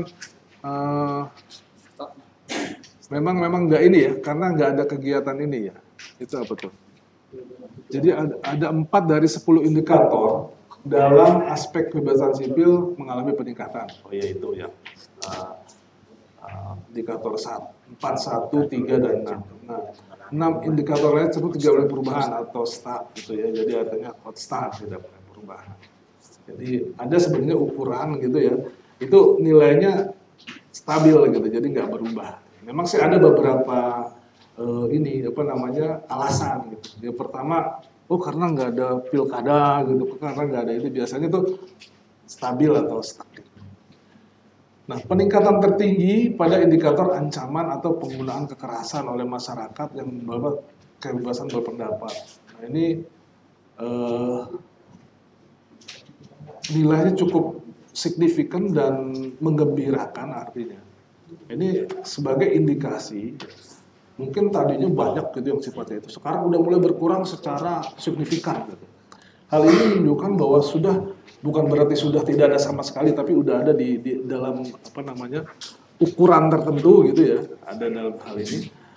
memang nggak ini ya, karena nggak ada kegiatan ini ya. Itu apa tuh? Jadi ada 4 dari 10 indikator dalam aspek kebebasan sipil mengalami peningkatan. Oh iya itu ya. Indikator 4, 1, 3, dan 6. Nah, 6 indikator lain sebut tidak boleh perubahan atau stuck gitu ya. Jadi artinya hot start, tidak boleh perubahan. Jadi ada sebenarnya ukuran gitu ya. Itu nilainya stabil gitu, jadi nggak berubah. Memang sih ada beberapa alasan gitu. Yang pertama, karena nggak ada pilkada gitu, karena nggak ada itu biasanya tuh stabil atau stuck. Gitu. Nah, peningkatan tertinggi pada indikator ancaman atau penggunaan kekerasan oleh masyarakat yang membawa kebebasan berpendapat. Nah, ini nilainya cukup signifikan dan menggembirakan artinya. Ini sebagai indikasi, mungkin tadinya banyak gitu yang sifatnya itu, sekarang udah mulai berkurang secara signifikan gitu. Hal ini menunjukkan bahwa bukan berarti sudah tidak ada sama sekali, tapi udah ada di dalam ukuran tertentu gitu ya, ada dalam hal ini.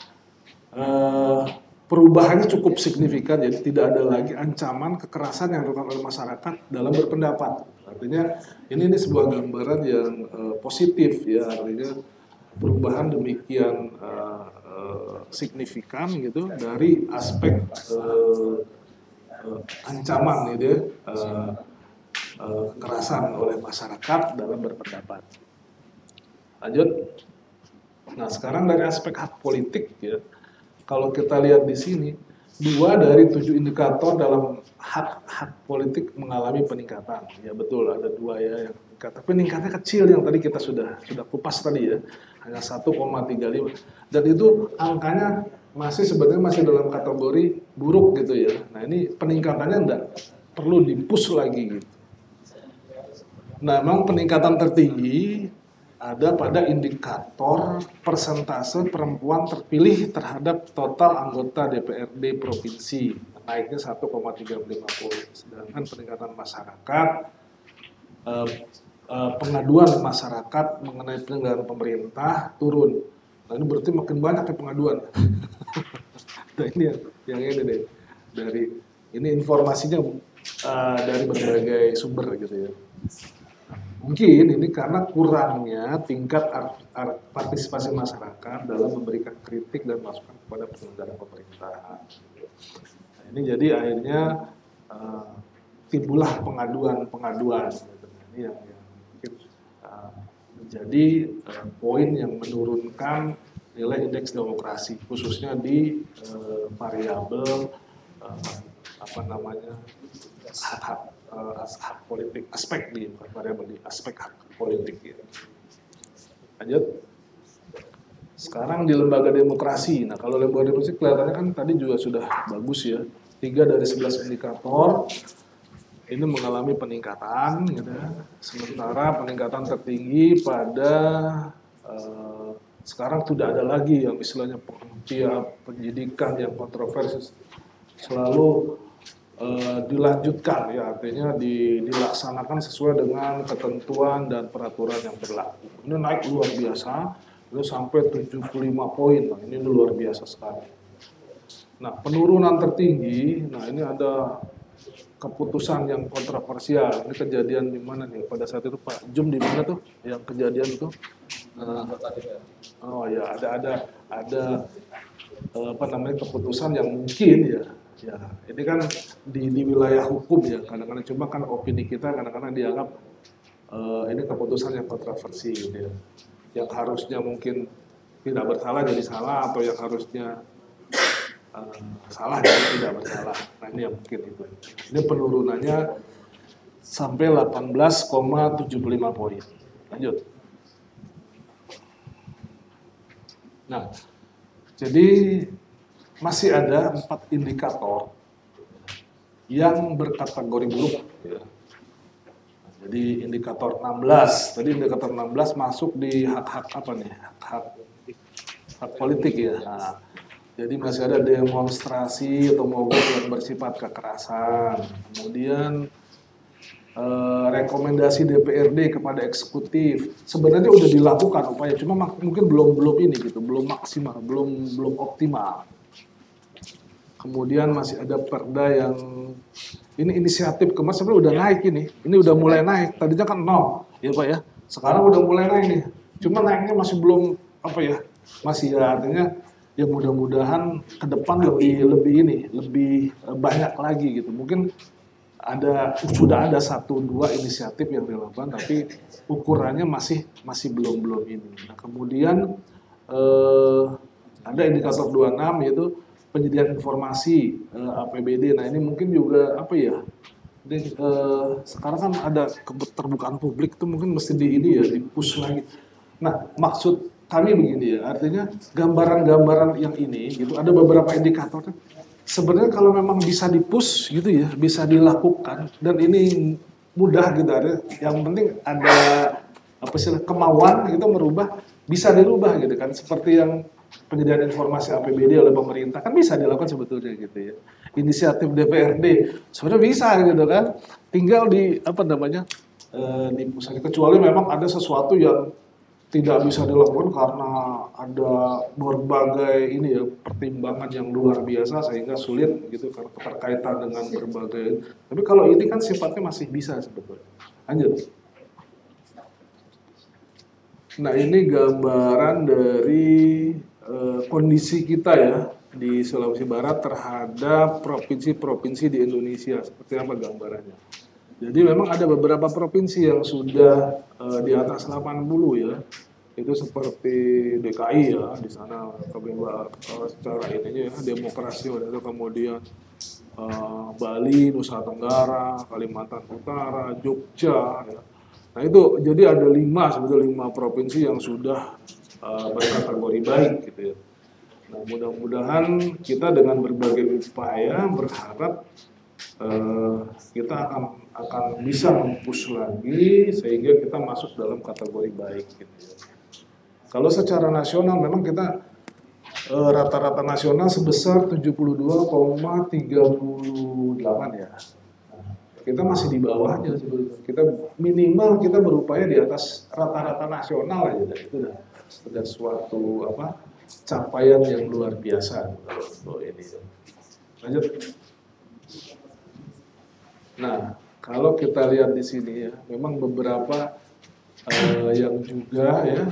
Perubahannya cukup signifikan, jadi tidak ada lagi ancaman kekerasan yang dilakukan oleh masyarakat dalam berpendapat. Artinya ini sebuah gambaran yang positif ya, artinya perubahan demikian signifikan gitu dari aspek ancaman gitu ya, kekerasan oleh masyarakat dalam berpendapat. Lanjut. Nah sekarang dari aspek hak politik ya, kalau kita lihat di sini 2 dari 7 indikator dalam hak politik mengalami peningkatan. Ya betul ada 2 ya yang meningkat, tapi meningkatnya kecil yang tadi kita sudah kupas tadi ya, hanya 1,35 dan itu angkanya sebenarnya masih dalam kategori buruk gitu ya. Nah ini peningkatannya enggak perlu dipush lagi gitu. Nah memang peningkatan tertinggi ada pada indikator persentase perempuan terpilih terhadap total anggota DPRD provinsi, naiknya 1,350. Sedangkan peningkatan masyarakat, pengaduan masyarakat mengenai penyelenggaraan pemerintah turun. Nah ini berarti makin banyak ya pengaduan. Nah ini yang ini deh, ini informasinya dari berbagai sumber gitu ya. mungkin ini karena kurangnya tingkat partisipasi masyarakat dalam memberikan kritik dan masukan kepada penyelenggara pemerintahan. Nah, ini jadi akhirnya timbullah pengaduan. Ini yang mungkin menjadi poin yang menurunkan nilai indeks demokrasi, khususnya di variabel hak politik, aspek di variabel di aspek hak politik. Ya. Lanjut. Sekarang di lembaga demokrasi. Nah, kalau lembaga demokrasi kelihatannya kan tadi juga sudah bagus ya. 3 dari 11 indikator ini mengalami peningkatan, gitu ya. Sementara peningkatan tertinggi pada sekarang tidak ada lagi yang istilahnya penyidikan yang kontroversi selalu dilanjutkan, ya artinya dilaksanakan sesuai dengan ketentuan dan peraturan yang berlaku. Ini naik luar biasa, itu sampai 75 poin, nah, ini luar biasa sekali. Nah, penurunan tertinggi, nah ini ada keputusan yang kontroversial. Ini kejadian di mana nih? Pada saat itu Pak Jum di mana tuh? Yang kejadian itu? Oh ya, ada keputusan yang mungkin ya. Ya, ini kan di wilayah hukum ya. Kadang-kadang cuma kan opini kita kadang-kadang dianggap ini keputusan yang kontroversi gitu ya. Yang harusnya mungkin tidak bersalah jadi salah, atau yang harusnya salah dan tidak bersalah. Nah, ini yang mungkin itu. Ini penurunannya sampai 18,75 poin. Lanjut. Nah, jadi masih ada 4 indikator yang berkategori buruk. Ya. Nah, jadi indikator 16. Tadi indikator 16 masuk di hak-hak apa nih? Hak politik ya. Nah, jadi masih ada demonstrasi atau mogok yang bersifat kekerasan. Kemudian rekomendasi DPRD kepada eksekutif. Sebenarnya udah dilakukan upaya, cuma mungkin belum ini gitu, belum maksimal, belum optimal. Kemudian masih ada perda yang ini inisiatif kemarin sebenarnya udah naik ini udah mulai naik. Tadinya kan 0, ya Pak ya. Sekarang udah mulai naik nih. Cuma naiknya masih belum masih ya artinya. Ya mudah-mudahan ke depan lebih banyak lagi gitu. Mungkin sudah ada 1-2 inisiatif yang dilakukan, tapi ukurannya masih belum ini. Nah, kemudian ada indikator 26 yaitu penyediaan informasi APBD. Nah, ini mungkin juga sekarang kan ada keterbukaan publik itu mungkin mesti di-push lagi. Nah, maksud kami begini ya, artinya gambaran-gambaran yang ini gitu, ada beberapa indikator. Sebenarnya kalau memang bisa di-push gitu ya, bisa dilakukan dan ini mudah gitu, yang penting ada kemauan gitu merubah, bisa dirubah gitu kan, seperti yang penyediaan informasi APBD oleh pemerintah kan bisa dilakukan sebetulnya gitu ya. Inisiatif DPRD sebenarnya bisa gitu kan, tinggal di-push, kecuali memang ada sesuatu yang tidak bisa dilakukan karena ada berbagai pertimbangan yang luar biasa sehingga sulit gitu karena terkaitan dengan berbagai. Tapi kalau ini kan sifatnya masih bisa sebetulnya. Lanjut. Nah, ini gambaran dari kondisi kita ya di Sulawesi Barat terhadap provinsi-provinsi di Indonesia. Seperti apa gambarannya? Jadi memang ada beberapa provinsi yang sudah di atas 80 ya. Itu seperti DKI ya, di sana secara ininya ya, demokrasi itu, kemudian Bali, Nusa Tenggara, Kalimantan Utara, Jogja ya. Nah, itu jadi ada 5 provinsi yang sudah berkategori baik gitu ya. Nah, mudah-mudahan kita dengan berbagai upaya berharap kita akan bisa mempush lagi sehingga kita masuk dalam kategori baik gitu ya. Kalau secara nasional memang kita rata-rata nasional sebesar 72,38 ya. Kita masih di bawahnya sebetulnya. Kita minimal kita berupaya di atas rata-rata nasional aja. Itu sudah suatu capaian yang luar biasa kalau ini. Lanjut. Nah, kalau kita lihat di sini ya, memang beberapa yang juga ya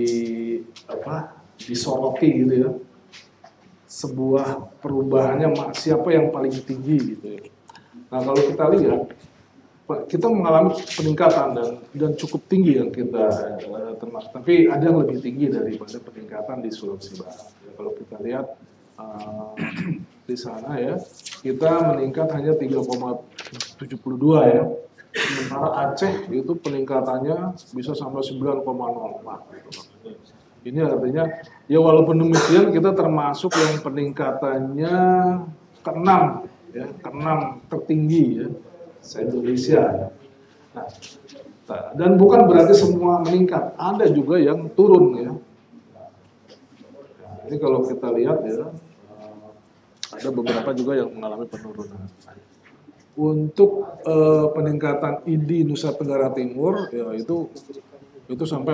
disoroti gitu ya, sebuah perubahannya siapa yang paling tinggi gitu ya. Nah kalau kita lihat, kita mengalami peningkatan dan cukup tinggi yang kita termasuk, tapi ada yang lebih tinggi daripada peningkatan di Sulawesi Barat. Ya, kalau kita lihat di sana ya, kita meningkat hanya 3,72 ya. Sementara Aceh itu peningkatannya bisa sampai 9,04 gitu. Ini artinya ya walaupun demikian kita termasuk yang peningkatannya ke-6 ya, ke-6 tertinggi ya se-Indonesia. Nah, dan bukan berarti semua meningkat, ada juga yang turun ya. Nah, ini kalau kita lihat ya, ada beberapa juga yang mengalami penurunan. Untuk peningkatan ID Nusa Tenggara Timur ya itu sampai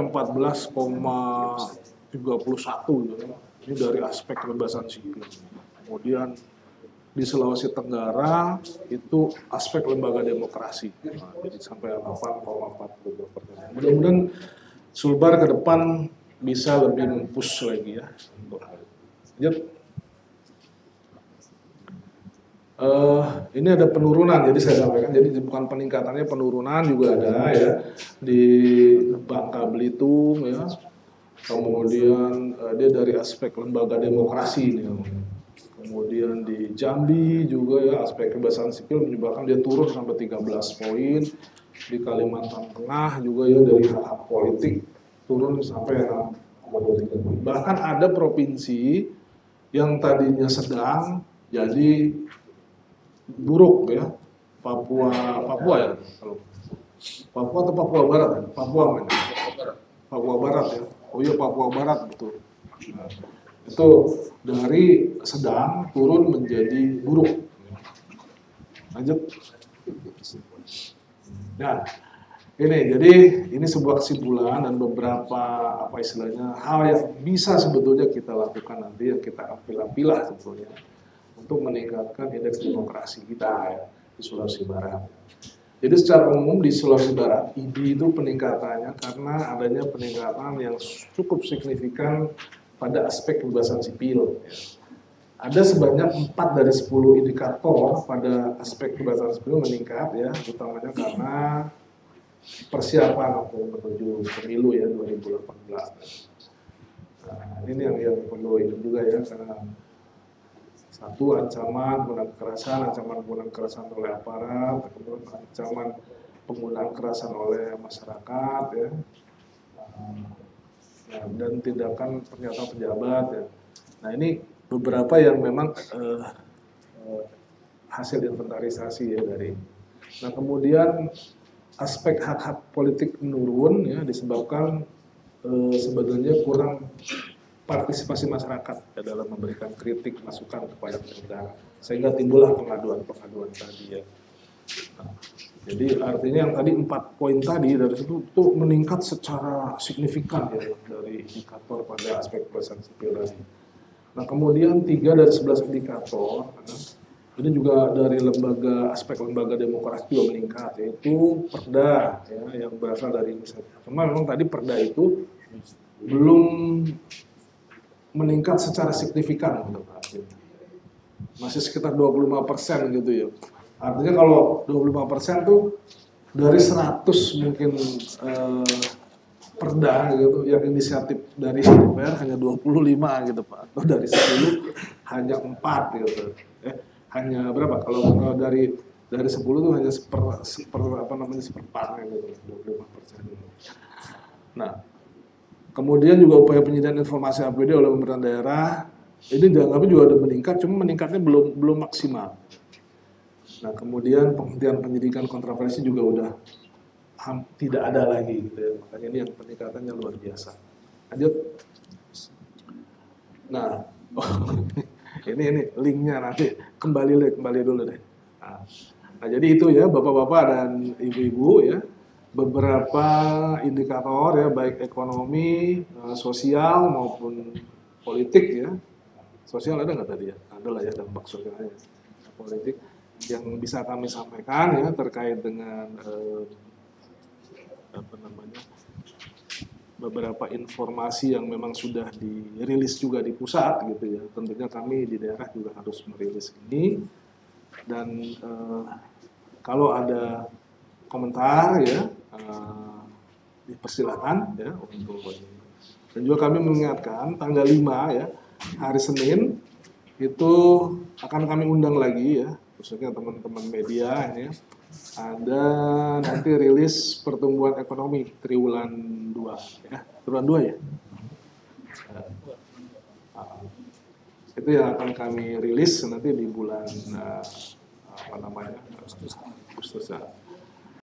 14,31 gitu. Ini dari aspek kebebasan sipil. Kemudian di Sulawesi Tenggara itu aspek lembaga demokrasi. Nah, jadi sampai 8,42%. Mudah-mudahan Sulbar ke depan bisa lebih mempush lagi ya untuk hal itu. Ini ada penurunan, jadi saya sampaikan, jadi bukan peningkatannya, penurunan juga ada ya di Bangka Belitung ya, kemudian dia dari aspek lembaga demokrasi nih, kemudian di Jambi juga ya aspek kebebasan sipil menyebabkan dia turun sampai 13 poin, di Kalimantan Tengah juga ya dari hak politik turun sampai 6,23 poin. Bahkan ada provinsi yang tadinya sedang jadi buruk ya, Papua ya, kalau Papua atau Papua Barat ya? Papua Barat ya, oh iya Papua Barat betul. Nah, itu dari sedang turun menjadi buruk. Lanjut. Nah, ini sebuah kesimpulan dan beberapa hal yang bisa sebetulnya kita lakukan nanti, yang kita pilah-pilah sebetulnya untuk meningkatkan indeks demokrasi kita ya, di Sulawesi Barat. Jadi secara umum di Sulawesi Barat, ID itu peningkatannya karena adanya peningkatan yang cukup signifikan pada aspek kebebasan sipil. Ada sebanyak 4 dari 10 indikator pada aspek kebebasan sipil meningkat ya, utamanya karena persiapan menuju pemilu ya 2018. Nah, ini yang perlu ini juga ya, karena satu, ancaman penggunaan kekerasan oleh aparat, kemudian ancaman penggunaan kekerasan oleh masyarakat ya, dan tindakan pernyataan pejabat ya. Nah ini beberapa yang memang hasil inventarisasi ya dari. Nah kemudian aspek hak-hak politik menurun ya disebabkan sebenarnya kurang partisipasi masyarakat ya, dalam memberikan kritik masukan kepada pemerintah, sehingga timbullah pengaduan tadi ya. Nah, jadi artinya yang tadi 4 poin tadi dari situ tuh meningkat secara signifikan ya dari indikator pada aspek kebebasan sipil tadi. Nah kemudian 3 dari 11 indikator ini juga dari aspek lembaga demokrasi juga meningkat, yaitu perda ya, yang berasal dari inisiatif. Cuma memang tadi perda itu belum meningkat secara signifikan gitu Pak. Masih sekitar 25% gitu ya. Artinya kalau 25% tuh dari 100 mungkin perda gitu yang inisiatif dari DPR hanya 25 gitu Pak. Atau dari 10 hanya 4 gitu. Hanya berapa? Kalau dari 10 tuh hanya seperempatnya gitu, 25%. Nah, kemudian juga upaya penyediaan informasi APD oleh pemerintah daerah ini dianggapnya juga ada meningkat, cuma meningkatnya belum maksimal. Nah kemudian penghentian penyidikan kontroversi juga udah tidak ada lagi gitu ya, makanya ini yang peningkatannya luar biasa. Lanjut. Nah ini linknya nanti kembali dulu deh. Nah jadi itu ya bapak-bapak dan ibu-ibu ya. Beberapa indikator ya baik ekonomi, sosial maupun politik ya. Sosial ada nggak tadi ya? Ada lah ya dampak sosialnya. Politik yang bisa kami sampaikan ya terkait dengan beberapa informasi yang memang sudah dirilis juga di pusat gitu ya. Tentunya kami di daerah juga harus merilis ini, dan kalau ada komentar ya dipersilakan ya untuk. Dan juga kami mengingatkan tanggal 5 ya, hari Senin itu akan kami undang lagi ya, khususnya teman-teman media ini ya. Ada nanti rilis pertumbuhan ekonomi triwulan 2 ya, triwulan 2 ya. Itu yang akan kami rilis nanti di bulan Agustus ya.